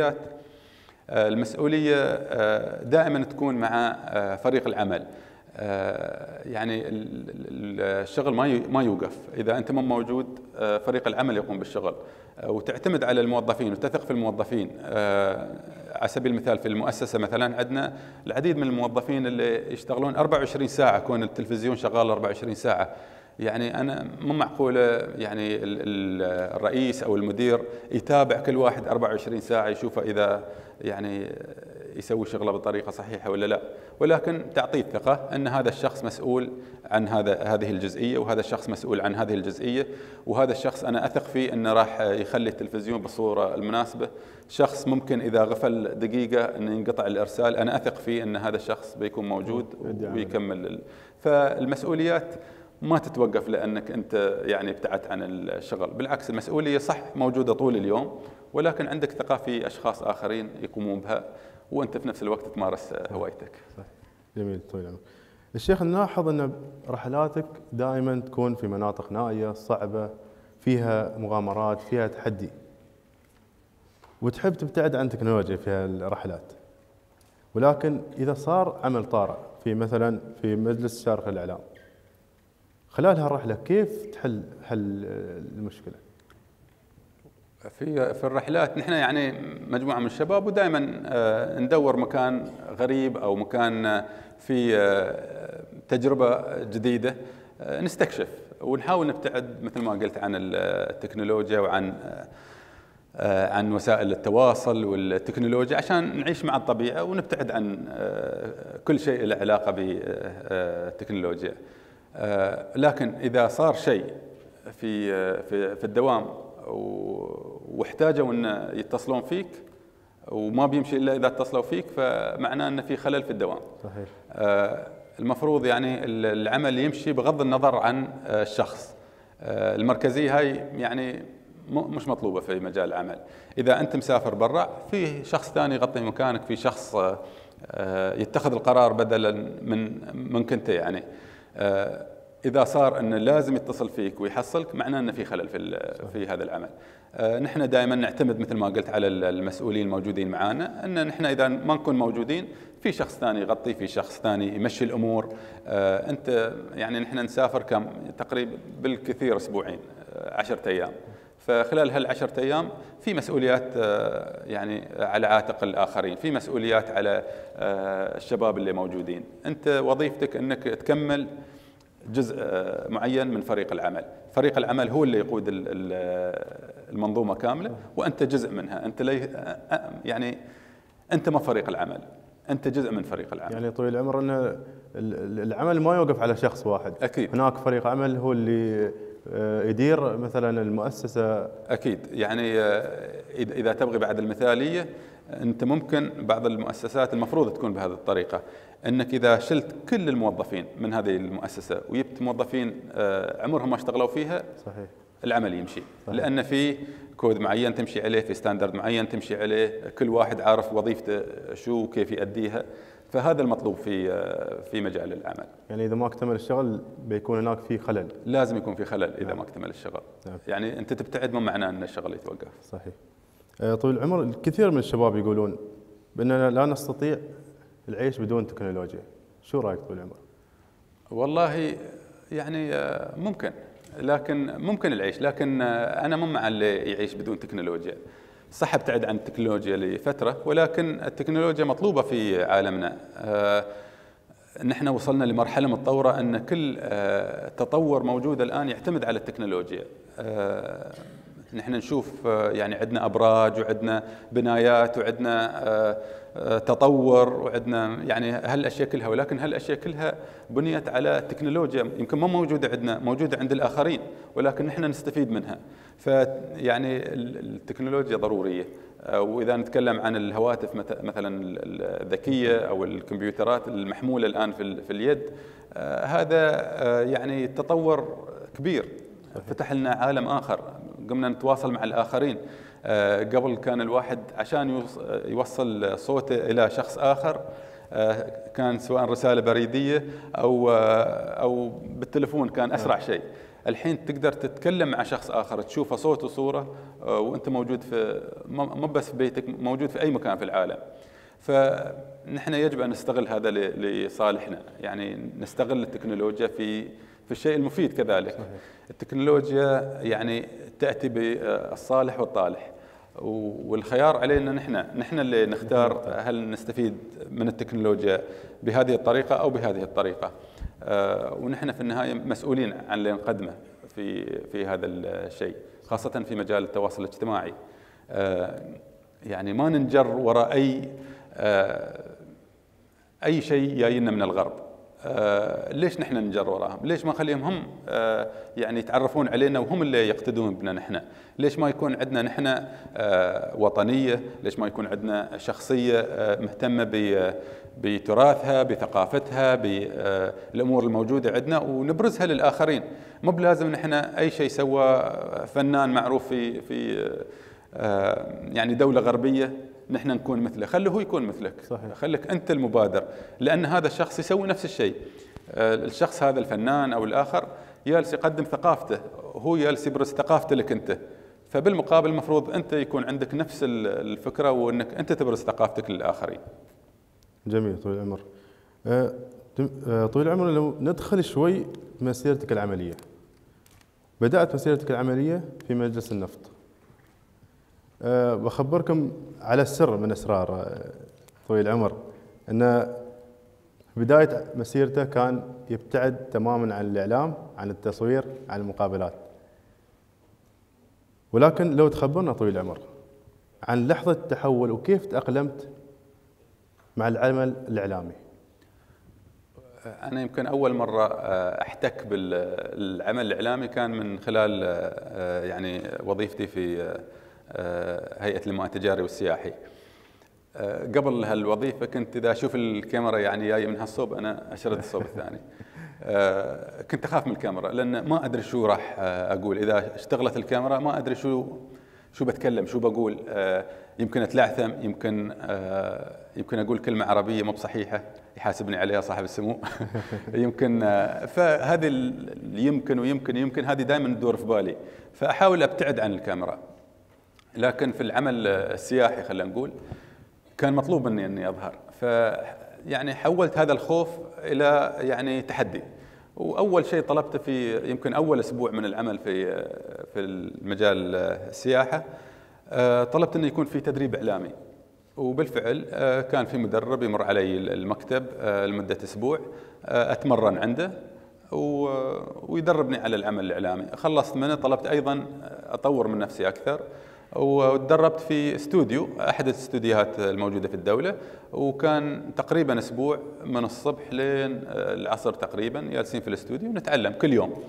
المسؤولية دائما تكون مع فريق العمل. يعني الشغل ما يوقف إذا أنت ما موجود، فريق العمل يقوم بالشغل، وتعتمد على الموظفين وتثق في الموظفين. على سبيل المثال في المؤسسة مثلا عندنا العديد من الموظفين اللي يشتغلون 24 ساعة، كون التلفزيون شغال 24 ساعة. يعني أنا مو معقولة يعني الرئيس أو المدير يتابع كل واحد 24 ساعة يشوفه إذا يعني يسوي شغله بطريقة صحيحة ولا لا، ولكن تعطيه الثقة أن هذا الشخص مسؤول عن هذه الجزئية، وهذا الشخص مسؤول عن هذه الجزئية، وهذا الشخص أنا أثق فيه أنه راح يخلي التلفزيون بالصورة المناسبة. شخص ممكن إذا غفل دقيقة أن ينقطع الإرسال، أنا أثق فيه أن هذا الشخص بيكون موجود ويكمل. فالمسؤوليات ما تتوقف لأنك أنت يعني ابتعدت عن الشغل، بالعكس المسؤولية صح موجودة طول اليوم، ولكن عندك ثقة في أشخاص آخرين يقومون بها، وأنت في نفس الوقت تمارس هوايتك. صح. جميل، طويل العمر. الشيخ، نلاحظ أن رحلاتك دائما تكون في مناطق نائية صعبة، فيها مغامرات، فيها تحدي، وتحب تبتعد عن تكنولوجيا في الرحلات. ولكن إذا صار عمل طارئ في مثلا في مجلس شارخ الإعلام، خلال هالرحلة كيف تحل المشكلة؟ في الرحلات نحن يعني مجموعة من الشباب، ودائما ندور مكان غريب أو مكان في تجربة جديدة نستكشف، ونحاول نبتعد مثل ما قلت عن التكنولوجيا وعن وسائل التواصل والتكنولوجيا، عشان نعيش مع الطبيعة ونبتعد عن كل شيء له علاقة بالتكنولوجيا. لكن إذا صار شيء في الدوام واحتاجوا أن يتصلون فيك وما بيمشي إلا إذا اتصلوا فيك، فمعناه أن في خلل في الدوام. صحيح. المفروض يعني العمل يمشي بغض النظر عن الشخص. المركزية هاي يعني مش مطلوبة في مجال العمل. إذا أنت مسافر برا، في شخص ثاني يغطي مكانك، في شخص يتخذ القرار بدلا منك أنت. يعني إذا صار أنه لازم يتصل فيك ويحصلك، معناه أنه في خلل في هذا العمل. نحن دائما نعتمد مثل ما قلت على المسؤولين الموجودين معانا، أن نحن إذا ما نكون موجودين في شخص ثاني يغطي، في شخص ثاني يمشي الأمور. أنت يعني نحن نسافر كم تقريبا بالكثير أسبوعين، 10 أيام. فخلال هال10 أيام في مسؤوليات يعني على عاتق الآخرين، في مسؤوليات على الشباب اللي موجودين. أنت وظيفتك أنك تكمل جزء معين من فريق العمل. فريق العمل هو اللي يقود المنظومة كاملة، وأنت جزء منها. أنت يعني أنت ما فريق العمل، أنت جزء من فريق العمل. يعني طويل العمر أن العمل ما يوقف على شخص واحد. أكيد. هناك فريق عمل هو اللي يدير مثلا المؤسسة. أكيد، يعني إذا تبغي بعد المثالية، أنت ممكن بعض المؤسسات المفروض تكون بهذه الطريقة، أنك إذا شلت كل الموظفين من هذه المؤسسة وجبت موظفين عمرهم ما اشتغلوا فيها، صحيح، العمل يمشي. صحيح. لأن في كود معين تمشي عليه، في ستاندرد معين تمشي عليه، كل واحد عارف وظيفته شو وكيف يؤديها. فهذا المطلوب في مجال العمل. يعني إذا ما اكتمل الشغل بيكون هناك في خلل. لازم يكون في خلل إذا ما اكتمل الشغل. نعم. يعني أنت تبتعد، مو معناه أن الشغل يتوقف. صحيح. طويل العمر، الكثير من الشباب يقولون بأننا لا نستطيع العيش بدون تكنولوجيا. شو رأيك طويل العمر؟ والله يعني ممكن العيش، لكن أنا مو مع اللي يعيش بدون تكنولوجيا. صح ابتعد عن التكنولوجيا لفترة، ولكن التكنولوجيا مطلوبة في عالمنا. نحن وصلنا لمرحلة متطورة أن كل تطور موجود الآن يعتمد على التكنولوجيا. نحن نشوف يعني عندنا أبراج وعندنا بنايات وعندنا تطور وعندنا يعني هالأشياء كلها، ولكن هالأشياء كلها بنيت على تكنولوجيا يمكن ما موجودة عندنا، موجودة عند الآخرين، ولكن نحن نستفيد منها. فيعني التكنولوجيا ضرورية. وإذا نتكلم عن الهواتف مثلا الذكية أو الكمبيوترات المحمولة الآن في اليد، هذا يعني تطور كبير، فتح لنا عالم آخر، قمنا نتواصل مع الآخرين. قبل كان الواحد عشان يوصل صوته إلى شخص آخر كان سواء رسالة بريدية أو بالتلفون، كان أسرع شيء. الحين تقدر تتكلم مع شخص آخر، تشوفه صوت وصورة وأنت موجود مو بس في بيتك، موجود في أي مكان في العالم. فنحن يجب أن نستغل هذا لصالحنا، يعني نستغل التكنولوجيا في الشيء المفيد كذلك. صحيح. التكنولوجيا يعني تأتي بالصالح والطالح، والخيار علينا نحن اللي نختار هل نستفيد من التكنولوجيا بهذه الطريقة أو بهذه الطريقة. ونحن في النهاية مسؤولين عن اللي نقدمه في هذا الشيء، خاصة في مجال التواصل الاجتماعي. يعني ما ننجر وراء أي شيء جاينا من الغرب. ليش نحن ننجر وراهم؟ ليش ما نخليهم هم يعني يتعرفون علينا وهم اللي يقتدون بنا نحن؟ ليش ما يكون عندنا نحن وطنية؟ ليش ما يكون عندنا شخصية مهتمة بتراثها، بثقافتها، بالأمور الموجودة عندنا ونبرزها للآخرين؟ مو بلازم نحن أي شيء سوى فنان معروف في يعني دولة غربية نحن نكون مثله. خله هو يكون مثلك. صحيح. خليك أنت المبادر، لأن هذا الشخص يسوي نفس الشيء. الشخص هذا الفنان أو الآخر يالس يقدم ثقافته، هو يالس يبرز ثقافته لك أنت. فبالمقابل المفروض أنت يكون عندك نفس الفكرة، وأنك أنت تبرز ثقافتك للآخرين. جميل طويل العمر. طويل العمر، لو ندخل شوي مسيرتك العملية. بدأت مسيرتك العملية في مجلس النفط. بخبركم على السر من أسرار طويل العمر، أن بداية مسيرته كان يبتعد تماما عن الإعلام، عن التصوير، عن المقابلات. ولكن لو تخبرنا طويل العمر عن لحظة التحول وكيف تأقلمت مع العمل الإعلامي. أنا يمكن أول مرة أحتك بالعمل الإعلامي كان من خلال يعني وظيفتي في هيئة الماء التجاري والسياحي. قبل هالوظيفة كنت إذا أشوف الكاميرا يعني جاي من هالصوب أنا أشرد الصوب الثاني. كنت أخاف من الكاميرا، لأن ما أدري شو راح أقول إذا اشتغلت الكاميرا، ما أدري شو بتكلم، شو بقول. يمكن أتلعثم، يمكن أقول كلمة عربية مو بصحيحة يحاسبني عليها صاحب السمو. يمكن فهذه يمكن هذه دائما تدور في بالي، فأحاول أبتعد عن الكاميرا. لكن في العمل السياحي خلينا نقول كان مطلوب مني اني اظهر، يعني حولت هذا الخوف الى يعني تحدي. واول شيء طلبته في يمكن اول اسبوع من العمل في المجال السياحه، طلبت انه يكون في تدريب اعلامي. وبالفعل كان في مدرب يمر علي المكتب لمده اسبوع اتمرن عنده ويدربني على العمل الاعلامي. خلصت منه طلبت ايضا اطور من نفسي اكثر، وتدربت في استوديو، احد الاستوديوهات الموجوده في الدوله، وكان تقريبا اسبوع من الصبح لين العصر تقريبا جالسين في الاستوديو ونتعلم كل يوم.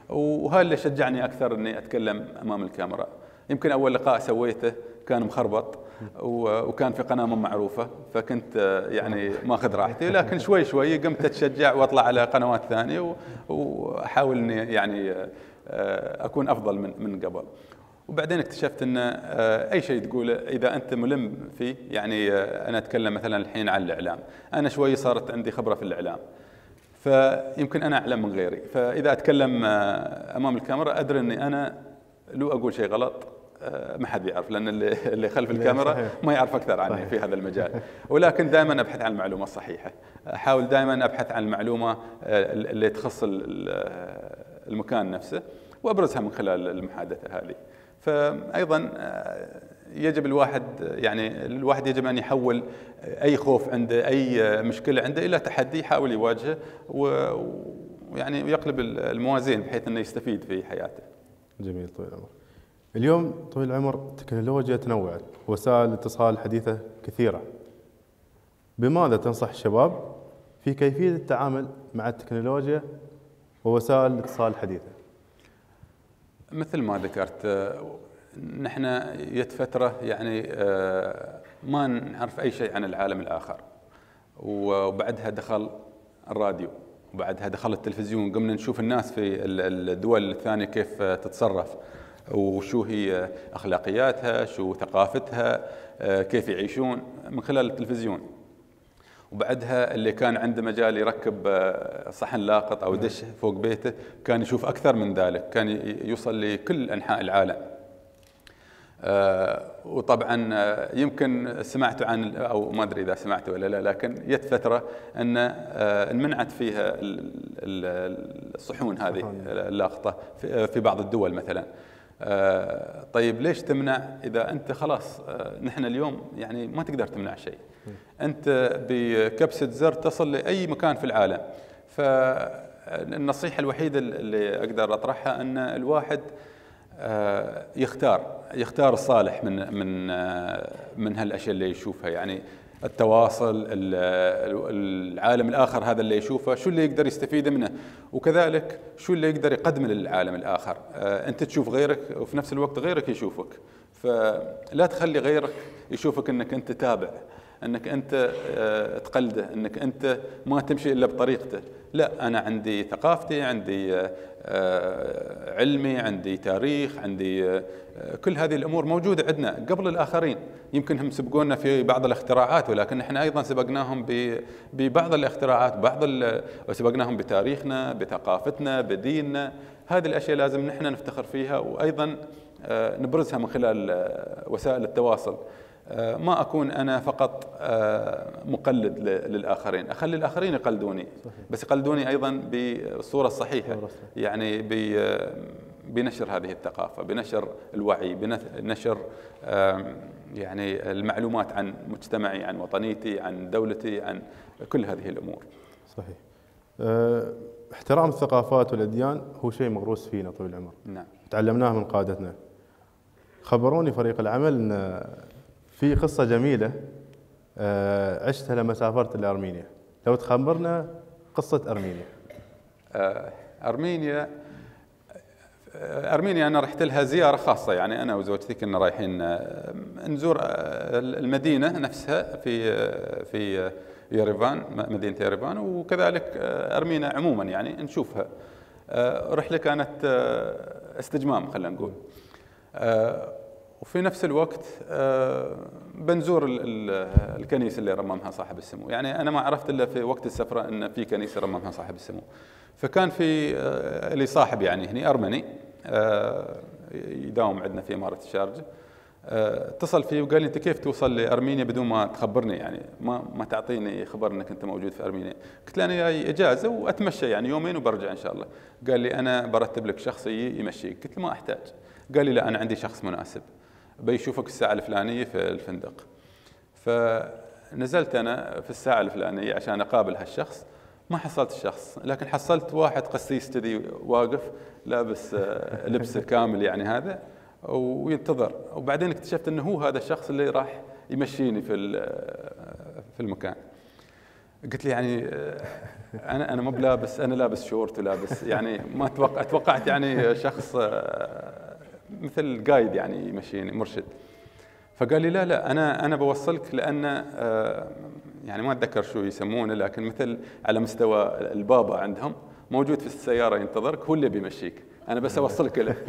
وهذا اللي شجعني أكثر إني أتكلم أمام الكاميرا. يمكن أول لقاء سويته كان مخربط وكان في قناة معروفة، فكنت يعني ماخذ راحتي، لكن شوي شوي قمت أتشجع وأطلع على قنوات ثانية وأحاول إني يعني أكون أفضل من قبل. وبعدين اكتشفت أن أي شيء تقوله إذا أنت ملم فيه، يعني أنا أتكلم مثلا الحين عن الإعلام، أنا شوي صارت عندي خبرة في الإعلام، فيمكن أنا أعلم من غيري، فإذا أتكلم أمام الكاميرا أدري أني أنا لو أقول شيء غلط ما حد يعرف، لأن اللي خلف الكاميرا ما يعرف أكثر عني في هذا المجال. ولكن دائما أبحث عن المعلومة الصحيحة، أحاول دائما أبحث عن المعلومة اللي تخص المكان نفسه وأبرزها من خلال المحادثة هذه. فأيضا يجب الواحد يجب أن يحول أي خوف عنده، أي مشكلة عنده، إلى تحدي يحاول يواجهه ويعني يقلب الموازين بحيث أنه يستفيد في حياته. جميل. طويل العمر. اليوم طويل العمر تكنولوجيا تنوعت، وسائل الاتصال الحديثة كثيرة. بماذا تنصح الشباب في كيفية التعامل مع التكنولوجيا ووسائل الاتصال الحديثة؟ مثل ما ذكرت، نحن جت فترة يعني ما نعرف أي شيء عن العالم الآخر، وبعدها دخل الراديو، وبعدها دخل التلفزيون، قمنا نشوف الناس في الدول الثانية كيف تتصرف، وشو هي أخلاقياتها، شو ثقافتها، كيف يعيشون من خلال التلفزيون. وبعدها اللي كان عنده مجال يركب صحن لاقط أو دش فوق بيته كان يشوف أكثر من ذلك، كان يوصل لكل أنحاء العالم. وطبعا يمكن سمعتوا عن، أو ما أدري إذا سمعتوا ولا لا، لكن جت فترة أن انمنعت فيها الصحون هذه اللاقطة في بعض الدول مثلا. طيب ليش تمنع إذا أنت خلاص، نحن اليوم يعني ما تقدر تمنع شيء، أنت بكبسة زر تصل لأي مكان في العالم. فالنصيحة الوحيدة اللي أقدر أطرحها أن الواحد يختار الصالح من هالأشياء اللي يشوفها، يعني التواصل، العالم الآخر هذا اللي يشوفه شو اللي يقدر يستفيد منه، وكذلك شو اللي يقدر يقدمه للعالم الآخر. أنت تشوف غيرك وفي نفس الوقت غيرك يشوفك، فلا تخلي غيرك يشوفك أنك أنت تابع، أنك أنت تقلده، أنك أنت ما تمشي إلا بطريقته. لا، أنا عندي ثقافتي، عندي علمي، عندي تاريخ، عندي كل هذه الأمور موجودة عندنا قبل الآخرين. يمكن هم سبقونا في بعض الاختراعات، ولكن احنا أيضا سبقناهم ببعض الاختراعات، وسبقناهم بتاريخنا، بثقافتنا، بديننا. هذه الأشياء لازم نحن نفتخر فيها، وأيضا نبرزها من خلال وسائل التواصل. ما أكون أنا فقط مقلد للآخرين، أخلي الآخرين يقلدوني، بس يقلدوني أيضا بالصورة الصحيحة، يعني بنشر هذه الثقافة، بنشر الوعي، بنشر يعني المعلومات عن مجتمعي، عن وطنيتي، عن دولتي، عن كل هذه الأمور. صحيح. احترام الثقافات والأديان هو شيء مغروس فينا طويل العمر. نعم. تعلمناه من قادتنا. خبروني فريق العمل أن في قصة جميلة عشتها لما سافرت لأرمينيا، لو تخبرنا قصة أرمينيا. أرمينيا أنا رحت لها زيارة خاصة، يعني أنا وزوجتي كنا رايحين نزور المدينة نفسها في يريفان، مدينة يريفان، وكذلك أرمينيا عموما يعني نشوفها. رحلة كانت استجمام خلينا نقول، وفي نفس الوقت بنزور الكنيسة اللي رممها صاحب السمو. يعني أنا ما عرفت إلا في وقت السفرة أن في كنيسة رممها صاحب السمو. فكان في اللي صاحب يعني هني أرمني يداوم عندنا في إمارة الشارجة، اتصل فيه وقال لي أنت كيف توصل لأرمينيا بدون ما تخبرني، يعني ما تعطيني خبر أنك أنت موجود في أرمينيا. قلت له أنا جاي إجازة وأتمشى يعني يومين وبرجع إن شاء الله. قال لي أنا برتب لك شخص يمشيك. قلت له ما أحتاج. قال لي لا، أنا عندي شخص مناسب بيشوفك الساعة الفلانية في الفندق. فنزلت أنا في الساعة الفلانية عشان أقابل هالشخص. ما حصلت الشخص، لكن حصلت واحد قسيس كذي واقف لابس لبسه كامل يعني هذا وينتظر. وبعدين اكتشفت أنه هو هذا الشخص اللي راح يمشيني في المكان. قلت لي يعني انا مو بلابس، انا لابس شورت ولابس يعني ما توقعت يعني شخص مثل قايد يعني يمشيني مرشد. فقال لي لا انا بوصلك، لان يعني ما اتذكر شو يسمونه، لكن مثل على مستوى البابا عندهم موجود في السياره ينتظرك، هو اللي بيمشيك، انا بس اوصلك له.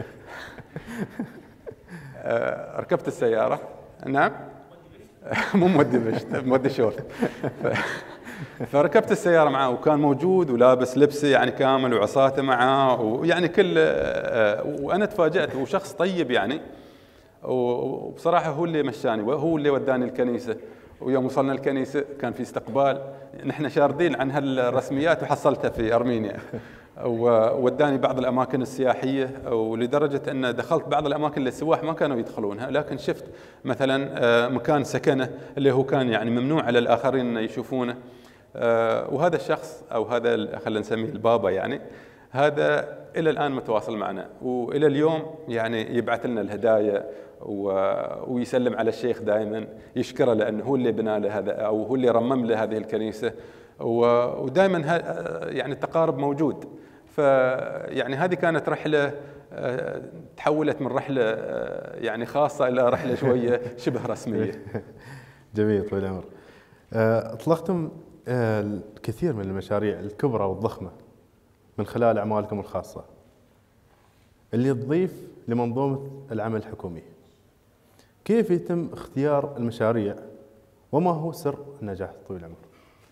ركبت السياره. نعم. مو مودي بشت، مودي شورت. فركبت السياره معه، وكان موجود ولابس لبسه يعني كامل وعصاته معه، ويعني كل وانا تفاجأت، وشخص طيب يعني، وبصراحه هو اللي مشاني وهو اللي وداني الكنيسه. ويوم وصلنا الكنيسه كان في استقبال، نحن شاردين عن هالرسميات وحصلتها في ارمينيا، ووداني بعض الاماكن السياحيه، ولدرجه ان دخلت بعض الاماكن اللي السواح ما كانوا يدخلونها، لكن شفت مثلا مكان سكنه اللي هو كان يعني ممنوع على الاخرين ان يشوفونه. وهذا الشخص او هذا خلينا نسميه البابا يعني، هذا الى الان متواصل معنا، والى اليوم يعني يبعث لنا الهدايا ويسلم على الشيخ دائما، يشكره لانه هو اللي بنى له هذا، او هو اللي رمم له هذه الكنيسه، ودائما يعني التقارب موجود. فيعني هذه كانت رحله تحولت من رحله يعني خاصه الى رحله شويه شبه رسميه. جميل طويل العمر. اطلقتم الكثير من المشاريع الكبرى والضخمه من خلال اعمالكم الخاصه اللي تضيف لمنظومه العمل الحكومي. كيف يتم اختيار المشاريع، وما هو سر النجاح طويل العمر؟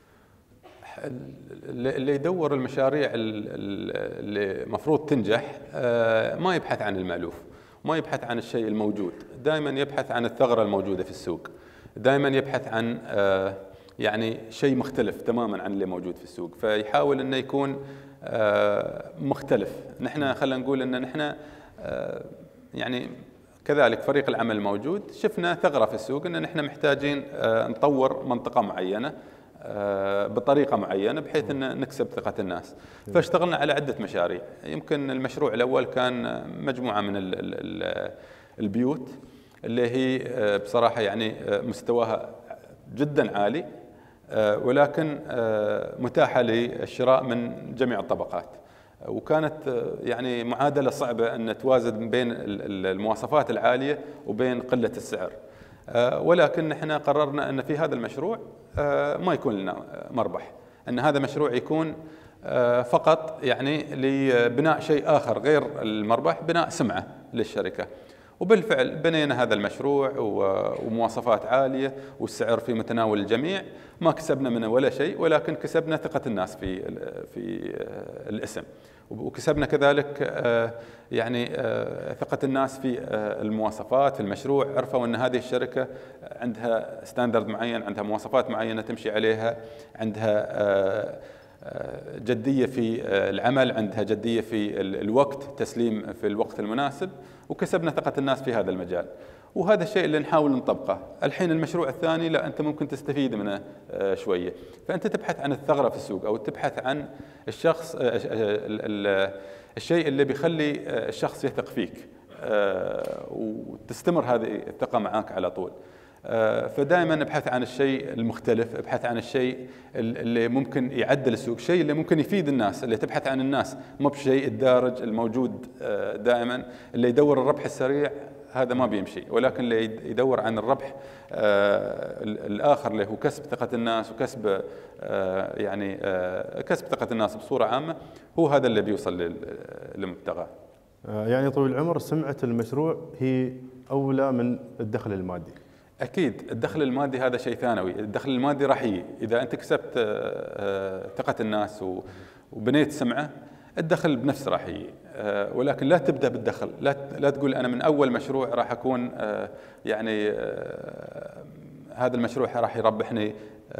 اللي يدور المشاريع اللي مفروض تنجح ما يبحث عن المألوف، ما يبحث عن الشيء الموجود، دائما يبحث عن الثغرة الموجودة في السوق، دائما يبحث عن يعني شيء مختلف تماما عن اللي موجود في السوق، فيحاول انه يكون مختلف. نحن خلينا نقول ان نحن يعني كذلك فريق العمل موجود، شفنا ثغرة في السوق ان نحن محتاجين نطور منطقة معينة بطريقة معينة بحيث أن نكسب ثقة الناس، فاشتغلنا على عدة مشاريع. يمكن المشروع الأول كان مجموعة من البيوت اللي هي بصراحة يعني مستواها جدا عالي، ولكن متاحة للشراء من جميع الطبقات، وكانت يعني معادلة صعبة أن توازن بين المواصفات العالية وبين قلة السعر. ولكن نحن قررنا أن في هذا المشروع ما يكون لنا مربح، أن هذا مشروع يكون فقط يعني لبناء شيء آخر غير المربح، بناء سمعة للشركة. وبالفعل بنينا هذا المشروع ومواصفات عالية والسعر في متناول الجميع، ما كسبنا منه ولا شيء، ولكن كسبنا ثقة الناس في الاسم، وكسبنا كذلك يعني ثقة الناس في المواصفات في المشروع. عرفوا أن هذه الشركة عندها ستاندرد معين، عندها مواصفات معينة تمشي عليها، عندها جدية في العمل، عندها جدية في الوقت، تسليم في الوقت المناسب، وكسبنا ثقة الناس في هذا المجال. وهذا الشيء اللي نحاول نطبقه. الحين المشروع الثاني لا، أنت ممكن تستفيد منه شوية، فأنت تبحث عن الثغرة في السوق، أو تبحث عن الشخص الشيء اللي بيخلي الشخص يثق فيك وتستمر هذه الثقة معاك على طول. فدائما ابحث عن الشيء المختلف، ابحث عن الشيء اللي ممكن يعدل السوق، الشيء اللي ممكن يفيد الناس، اللي تبحث عن الناس، مو بشيء الدارج الموجود دائما. اللي يدور الربح السريع هذا ما بيمشي، ولكن اللي يدور عن الربح الآخر اللي هو كسب ثقة الناس وكسب يعني كسب ثقة الناس بصورة عامة، هو هذا اللي بيوصل للمبتغى. يعني طويل العمر سمعة المشروع هي أولى من الدخل المادي. أكيد الدخل المادي هذا شيء ثانوي، الدخل المادي راح يجي إذا أنت كسبت ثقة الناس وبنيت سمعة، الدخل بنفسه راح يجي. ولكن لا تبدأ بالدخل، لا تقول أنا من أول مشروع راح أكون يعني هذا المشروع راح يربحني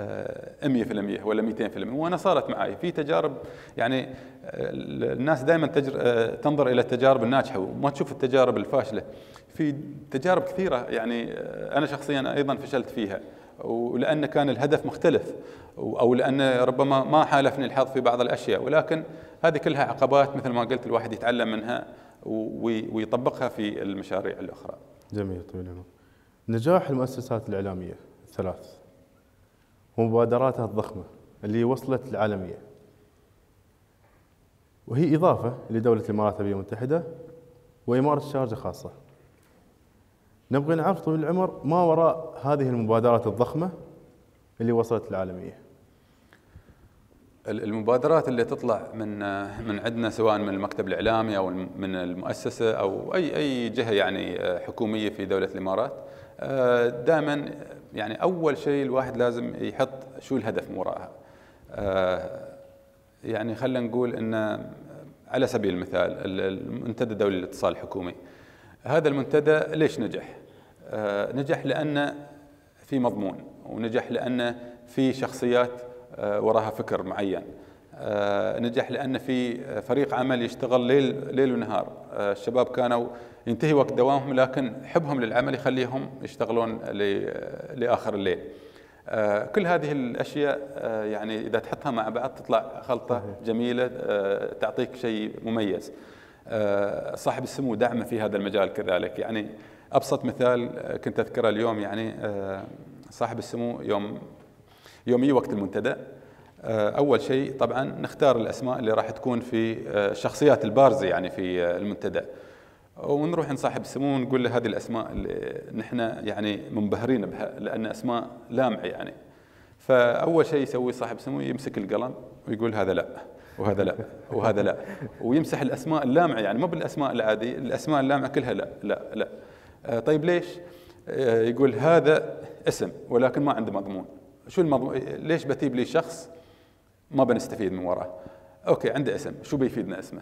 100% ولا 200%. وأنا صارت معي في تجارب، يعني الناس دائما تنظر إلى التجارب الناجحة وما تشوف التجارب الفاشلة. في تجارب كثيرة يعني أنا شخصيا أيضا فشلت فيها، ولأن كان الهدف مختلف، أو لأن ربما ما حالفني الحظ في بعض الأشياء، ولكن هذه كلها عقبات مثل ما قلت الواحد يتعلم منها ويطبقها في المشاريع الأخرى. جميل طويل العمر. نجاح المؤسسات الإعلامية الثلاث ومبادراتها الضخمة اللي وصلت العالمية، وهي إضافة لدولة الإمارات العربية المتحدة وإمارة الشارقة خاصة. نبغي نعرف طويل العمر ما وراء هذه المبادرات الضخمة اللي وصلت العالمية. المبادرات اللي تطلع من عندنا سواء من المكتب الإعلامي أو من المؤسسة أو أي جهة يعني حكومية في دولة الإمارات، دائما يعني أول شيء الواحد لازم يحط شو الهدف من وراءها. يعني خلينا نقول إن على سبيل المثال المنتدى الدولي للاتصال الحكومي، هذا المنتدى ليش نجح؟ نجح لأن في مضمون، ونجح لأن في شخصيات وراها فكر معين، نجح لأن في فريق عمل يشتغل ليل ونهار. الشباب كانوا ينتهي وقت دوامهم لكن حبهم للعمل يخليهم يشتغلون لآخر الليل. كل هذه الأشياء يعني إذا تحطها مع بعض تطلع خلطة جميلة تعطيك شيء مميز. صاحب السمو دعمه في هذا المجال كذلك. يعني أبسط مثال كنت أذكره اليوم، يعني صاحب السمو يوم يجي وقت المنتدى، أول شيء طبعا نختار الأسماء اللي راح تكون في الشخصيات البارزة يعني في المنتدى، ونروح نصاحب السمو ونقول له هذه الأسماء اللي نحن يعني منبهرين بها لأن أسماء لامعة يعني. فأول شيء يسوي صاحب السمو يمسك القلم ويقول هذا لا وهذا لا وهذا لا، ويمسح الأسماء اللامعة، يعني مو بالأسماء العادية، الأسماء اللامعة كلها لا لا لا. طيب ليش؟ يقول هذا اسم ولكن ما عنده مضمون. شو المضمون؟ ليش بتجيب لي شخص ما بنستفيد من وراه؟ اوكي عنده اسم، شو بيفيدنا اسمه؟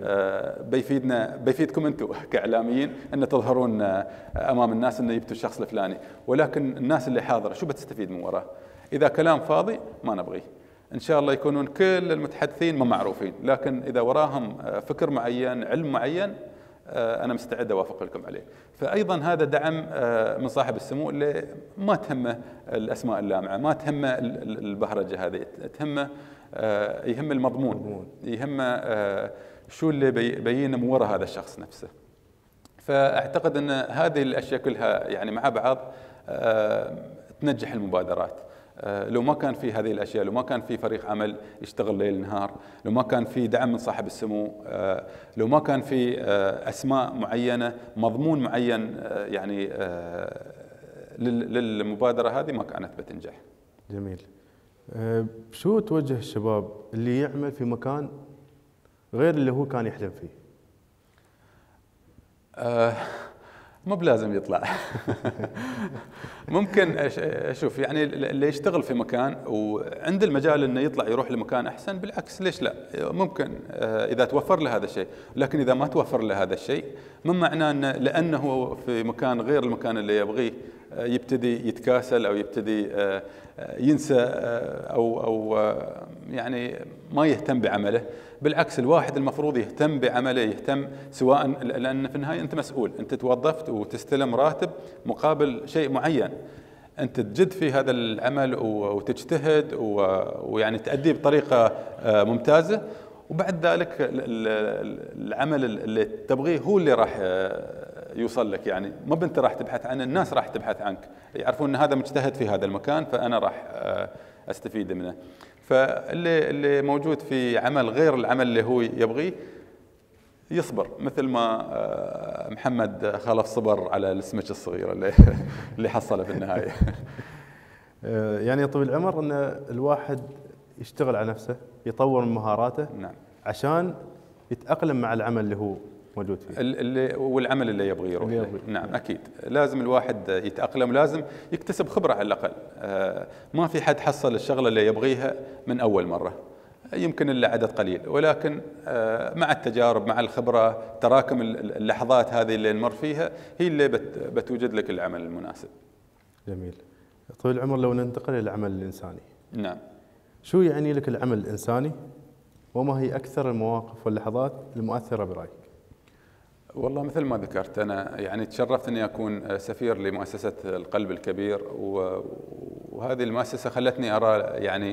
بيفيدكم انتم كاعلاميين ان تظهرون امام الناس انه جبتوا الشخص الفلاني، ولكن الناس اللي حاضره شو بتستفيد من وراه؟ اذا كلام فاضي ما نبغيه. ان شاء الله يكونون كل المتحدثين ما معروفين، لكن اذا وراهم فكر معين، علم معين، أنا مستعد أوافق لكم عليه. فأيضا هذا دعم من صاحب السمو اللي ما تهمه الأسماء اللامعة، ما تهمه البهرجة هذه، تهمه يهم المضمون، يهمه شو اللي بينه من وراء هذا الشخص نفسه. فأعتقد أن هذه الأشياء كلها يعني مع بعض تنجح المبادرات. لو ما كان في هذه الأشياء، لو ما كان في فريق عمل يشتغل ليل نهار، لو ما كان في دعم من صاحب السمو، لو ما كان في أسماء معينة، مضمون معين يعني للمبادرة هذه، ما كانت بتنجح. جميل. شو توجه الشباب اللي يعمل في مكان غير اللي هو كان يحلم فيه؟ مو بلازم يطلع. ممكن اشوف يعني اللي يشتغل في مكان وعند المجال انه يطلع يروح لمكان احسن، بالعكس ليش لا؟ ممكن اذا توفر له هذا الشيء، لكن اذا ما توفر له هذا الشيء ما معناه انه لانه في مكان غير المكان اللي يبغيه يبتدي يتكاسل او يبتدي ينسى او يعني ما يهتم بعمله. بالعكس الواحد المفروض يهتم بعمله، يهتم سواء، لأن في النهاية أنت مسؤول، أنت توظفت وتستلم راتب مقابل شيء معين، أنت تجد في هذا العمل وتجتهد ويعني تأديه بطريقة ممتازة، وبعد ذلك العمل اللي تبغيه هو اللي راح يوصل لك. يعني ما بنت راح تبحث عنه، الناس راح تبحث عنك، يعرفون أن هذا مجتهد في هذا المكان فأنا راح أستفيد منه. فاللي موجود في عمل غير العمل اللي هو يبغيه يصبر، مثل ما محمد خلف صبر على السمك الصغيرة اللي حصله في النهاية. يعني طويل العمر أن الواحد يشتغل على نفسه، يطور من مهاراته، نعم، عشان يتأقلم مع العمل اللي هو موجود فيه والعمل اللي يبغى يروح له. نعم أكيد لازم الواحد يتأقلم، لازم يكتسب خبرة على الأقل. ما في حد حصل الشغلة اللي يبغيها من أول مرة، يمكن إلا عدد قليل، ولكن مع التجارب، مع الخبرة، تراكم اللحظات هذه اللي نمر فيها هي اللي بتوجد لك العمل المناسب. جميل. طويل العمر لو ننتقل إلى العمل الإنساني، نعم، شو يعني لك العمل الإنساني؟ وما هي أكثر المواقف واللحظات المؤثرة برأيك؟ والله مثل ما ذكرت أنا يعني تشرفت أني أكون سفير لمؤسسة القلب الكبير، وهذه المؤسسة خلتني أرى يعني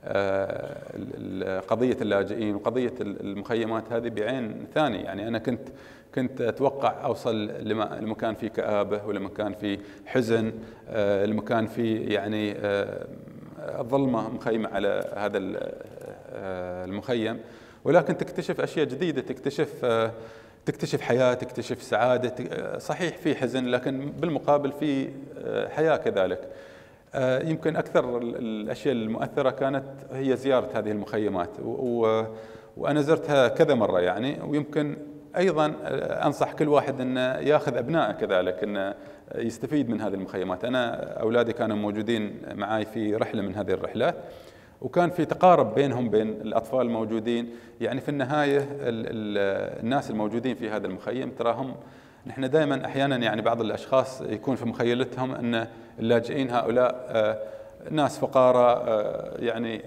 قضية اللاجئين وقضية المخيمات هذه بعين ثاني. يعني أنا كنت أتوقع أوصل لمكان فيه كآبة، ولمكان فيه حزن، لمكان فيه يعني الظلمة مخيمة على هذا المخيم، ولكن تكتشف أشياء جديدة، تكتشف حياة، تكتشف سعادة. صحيح في حزن، لكن بالمقابل في حياة كذلك. يمكن أكثر الأشياء المؤثرة كانت هي زيارة هذه المخيمات، وأنا زرتها كذا مرة يعني. ويمكن أيضا أنصح كل واحد أن يأخذ أبنائه كذلك، أن يستفيد من هذه المخيمات. أنا أولادي كانوا موجودين معي في رحلة من هذه الرحلات، وكان في تقارب بينهم بين الأطفال الموجودين. يعني في النهاية الناس الموجودين في هذا المخيم تراهم، نحن دائما أحيانا يعني بعض الأشخاص يكون في مخيلتهم أن اللاجئين هؤلاء ناس فقراء يعني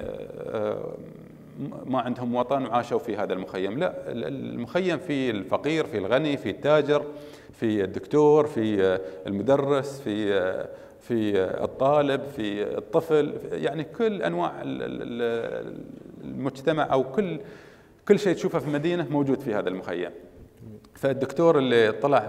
ما عندهم وطن وعاشوا في هذا المخيم. لا، المخيم في الفقير، في الغني، في التاجر، في الدكتور، في المدرس، في الطالب، في الطفل، يعني كل أنواع المجتمع أو كل شيء تشوفه في المدينة موجود في هذا المخيم. فالدكتور اللي طلع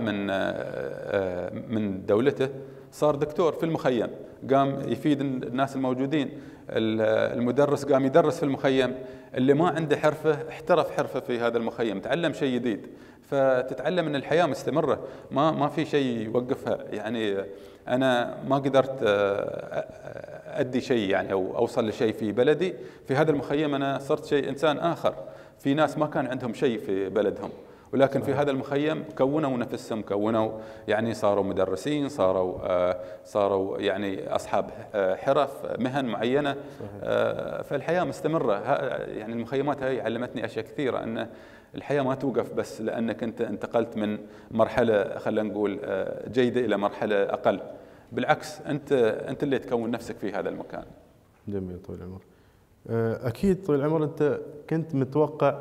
من دولته صار دكتور في المخيم، قام يفيد الناس الموجودين. المدرس قام يدرس في المخيم. اللي ما عنده حرفة احترف حرفة في هذا المخيم، تعلم شيء جديد. فتتعلم ان الحياة مستمرة، ما في شيء يوقفها. يعني انا ما قدرت ادي شيء يعني او اوصل لشيء في بلدي، في هذا المخيم انا صرت شيء انسان اخر. في ناس ما كان عندهم شيء في بلدهم، ولكن في هذا المخيم كونوا نفسهم، يعني صاروا مدرسين، صاروا يعني أصحاب حرف مهن معينة. فالحياة مستمرة. يعني المخيمات هاي علمتني أشياء كثيرة، أن الحياة ما توقف بس لأنك أنت انتقلت من مرحلة خلينا نقول جيدة إلى مرحلة أقل. بالعكس، أنت اللي تكون نفسك في هذا المكان. جميل. طويل العمر. أكيد طويل العمر، أنت كنت متوقع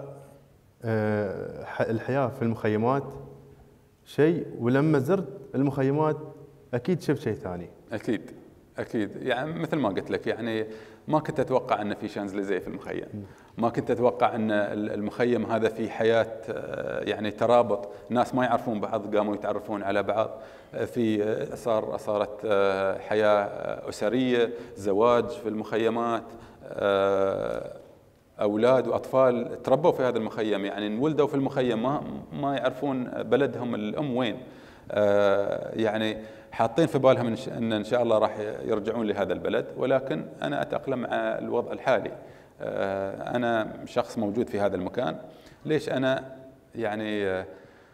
الحياة في المخيمات شيء، ولما زرت المخيمات أكيد شفت شيء ثاني. أكيد يعني مثل ما قلت لك، يعني ما كنت أتوقع أن في شانزليزيه في المخيم، ما كنت أتوقع أن المخيم هذا فيه حياة، يعني ترابط، ناس ما يعرفون بعض قاموا يتعرفون على بعض، صارت حياة أسرية، زواج في المخيمات، أولاد وأطفال تربوا في هذا المخيم، يعني انولدوا في المخيم، ما يعرفون بلدهم الأم وين. يعني حاطين في بالهم إن شاء الله راح يرجعون لهذا البلد، ولكن أنا أتأقلم مع الوضع الحالي. أنا شخص موجود في هذا المكان. ليش أنا يعني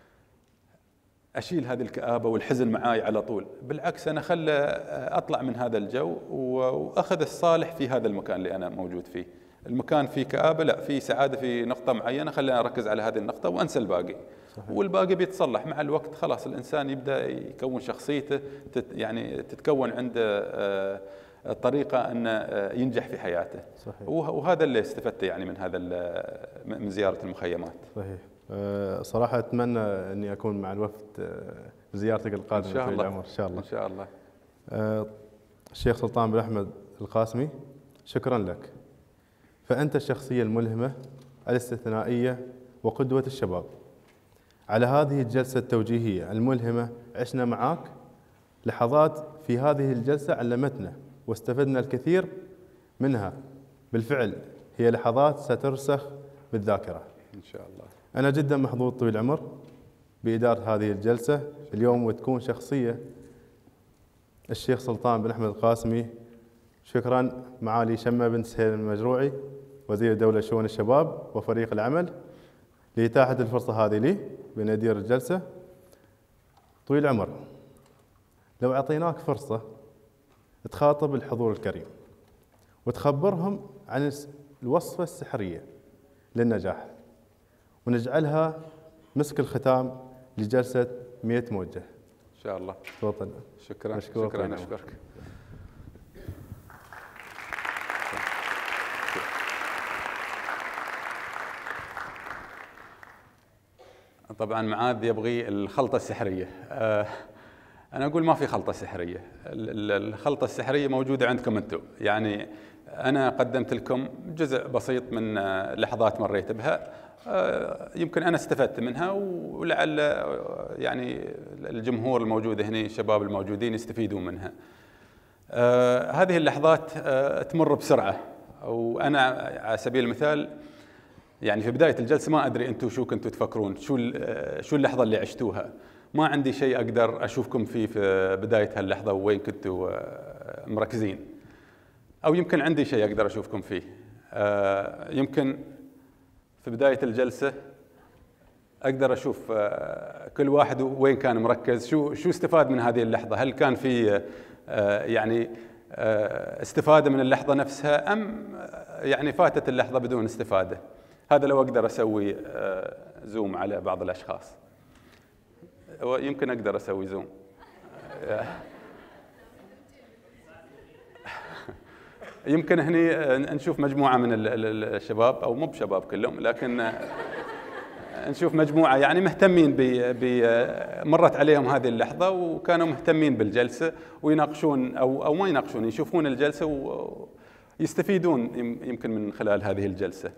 أشيل هذه الكآبة والحزن معاي على طول؟ بالعكس، أنا خلى أطلع من هذا الجو وأخذ الصالح في هذا المكان اللي أنا موجود فيه. المكان فيه كآبة، لا، فيه سعادة في نقطة معينة، خلينا أركز على هذه النقطة وأنسى الباقي. صحيح. والباقي بيتصلح مع الوقت. خلاص الإنسان يبدأ يكون شخصيته، يعني تتكون عنده طريقة أن ينجح في حياته. صحيح. وهذا اللي استفدته يعني من زيارة المخيمات. صحيح. صراحة أتمنى أني أكون مع الوفد زيارتك القادمة إن شاء الله. إن شاء الله. إن شاء الله. الشيخ سلطان بن أحمد القاسمي، شكرا لك. فأنت الشخصية الملهمة الاستثنائية وقدوة الشباب. على هذه الجلسة التوجيهية الملهمة عشنا معك لحظات في هذه الجلسة علمتنا واستفدنا الكثير منها. بالفعل هي لحظات سترسخ بالذاكرة إن شاء الله. أنا جدا محظوظ طويل العمر بإدارة هذه الجلسة اليوم، وتكون شخصية الشيخ سلطان بن أحمد القاسمي. شكرا معالي شمة بنت سهيل المجروعي وزير الدولة شؤون الشباب وفريق العمل لإتاحة الفرصة هذه لي بأن أدير الجلسة. طويل العمر، لو أعطيناك فرصة تخاطب الحضور الكريم وتخبرهم عن الوصفة السحرية للنجاح ونجعلها مسك الختام لجلسة 100 موجه. إن شاء الله. تفضل. شكرا. أشكرك. طبعا معاذ يبغي الخلطة السحرية. أنا أقول ما في خلطة سحرية. الخلطة السحرية موجودة عندكم أنتم. يعني أنا قدمت لكم جزء بسيط من لحظات مريت بها، يمكن أنا استفدت منها، ولعل يعني الجمهور الموجود هنا، الشباب الموجودين يستفيدون منها. هذه اللحظات تمر بسرعة، وأنا على سبيل المثال يعني في بداية الجلسة ما أدري أنتم شو كنتوا تفكرون، شو اللحظة اللي عشتوها. ما عندي شيء أقدر أشوفكم فيه في بداية هاللحظة وين كنتوا مركزين، أو يمكن عندي شيء أقدر أشوفكم فيه. يمكن في بداية الجلسة أقدر أشوف كل واحد وين كان مركز، شو استفاد من هذه اللحظة. هل كان في يعني استفادة من اللحظة نفسها، أم يعني فاتت اللحظة بدون استفادة. هذا لو أقدر أسوي زوم على بعض الأشخاص، يمكن أقدر أسوي زوم. يمكن هني نشوف مجموعة من الشباب، أو مو بشباب كلهم، لكن نشوف مجموعة يعني مهتمين مرت عليهم هذه اللحظة وكانوا مهتمين بالجلسة ويناقشون أو ما يناقشون، يشوفون الجلسة ويستفيدون يمكن من خلال هذه الجلسة.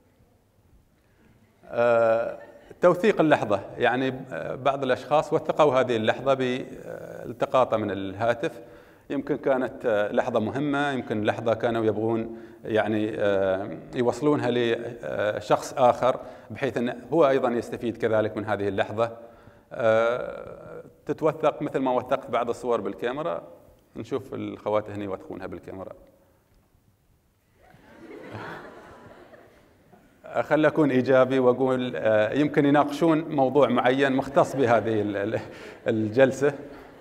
توثيق اللحظة، يعني بعض الأشخاص وثقوا هذه اللحظة بالتقاطها من الهاتف. يمكن كانت لحظة مهمة، يمكن لحظة كانوا يبغون يعني يوصلونها لشخص آخر بحيث أنه هو أيضا يستفيد كذلك من هذه اللحظة. تتوثق مثل ما وثقت بعض الصور بالكاميرا. نشوف الخوات هنا يوثقونها بالكاميرا. خل أكون إيجابي وأقول يمكن يناقشون موضوع معين مختص بهذه الجلسة.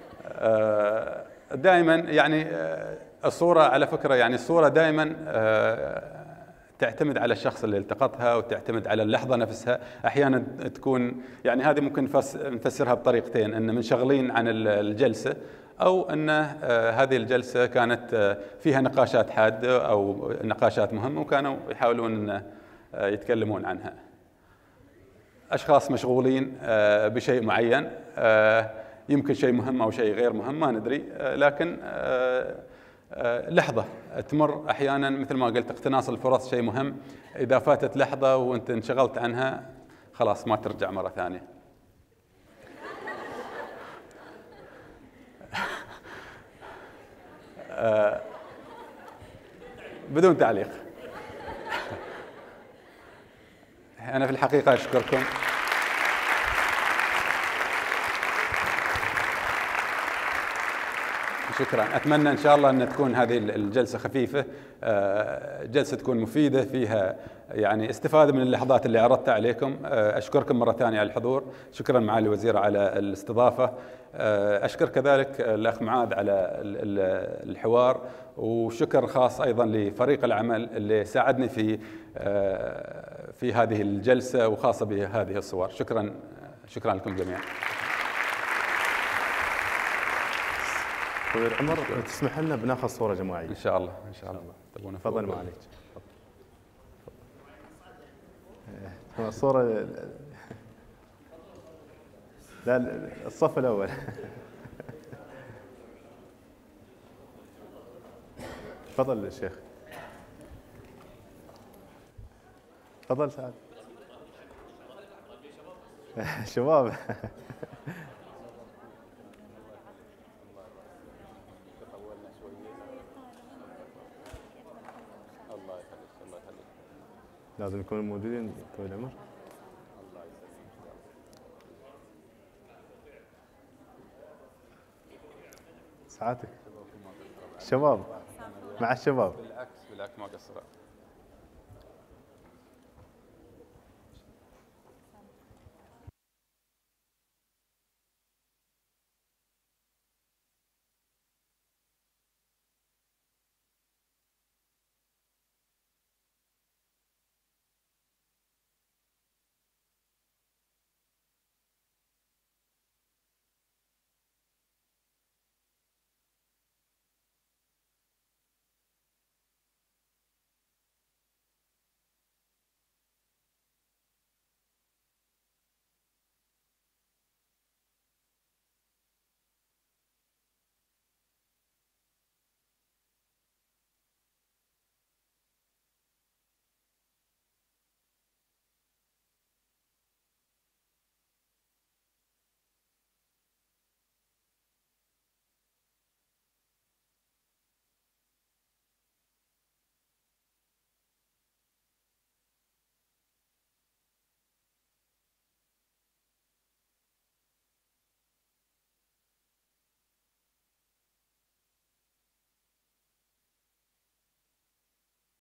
دائما يعني الصورة على فكرة، يعني الصورة دائما تعتمد على الشخص اللي التقطها وتعتمد على اللحظة نفسها. أحيانا تكون يعني هذه ممكن نفسرها بطريقتين، أن منشغلين عن الجلسة، أو أن هذه الجلسة كانت فيها نقاشات حادة أو نقاشات مهمة وكانوا يحاولون يتكلمون عنها. أشخاص مشغولين بشيء معين، يمكن شيء مهم أو شيء غير مهم ما ندري، لكن لحظة تمر أحيانا مثل ما قلت. اقتناص الفرص شيء مهم، إذا فاتت لحظة وأنت انشغلت عنها خلاص ما ترجع مرة ثانية. بدون تعليق. أنا في الحقيقة أشكركم. شكرا. أتمنى إن شاء الله أن تكون هذه الجلسة خفيفة، جلسة تكون مفيدة فيها يعني استفادة من اللحظات اللي عرضتها عليكم. أشكركم مرة ثانية على الحضور. شكرا معالي الوزير على الاستضافة. أشكر كذلك الأخ معاذ على الحوار، وشكر خاص أيضا لفريق العمل اللي ساعدني في هذه الجلسة وخاصة بهذه الصور. شكرا لكم جميعا. طويل العمر، تسمح لنا بناخذ صورة جماعية إن شاء الله. تفضل معاليك. الصورة لا، الصف الأول. تفضل الشيخ. تفضل سعد. شباب. لازم يكونوا موجودين طويل العمر. سعادتك. الشباب مع الشباب. بالعكس ما قصروا.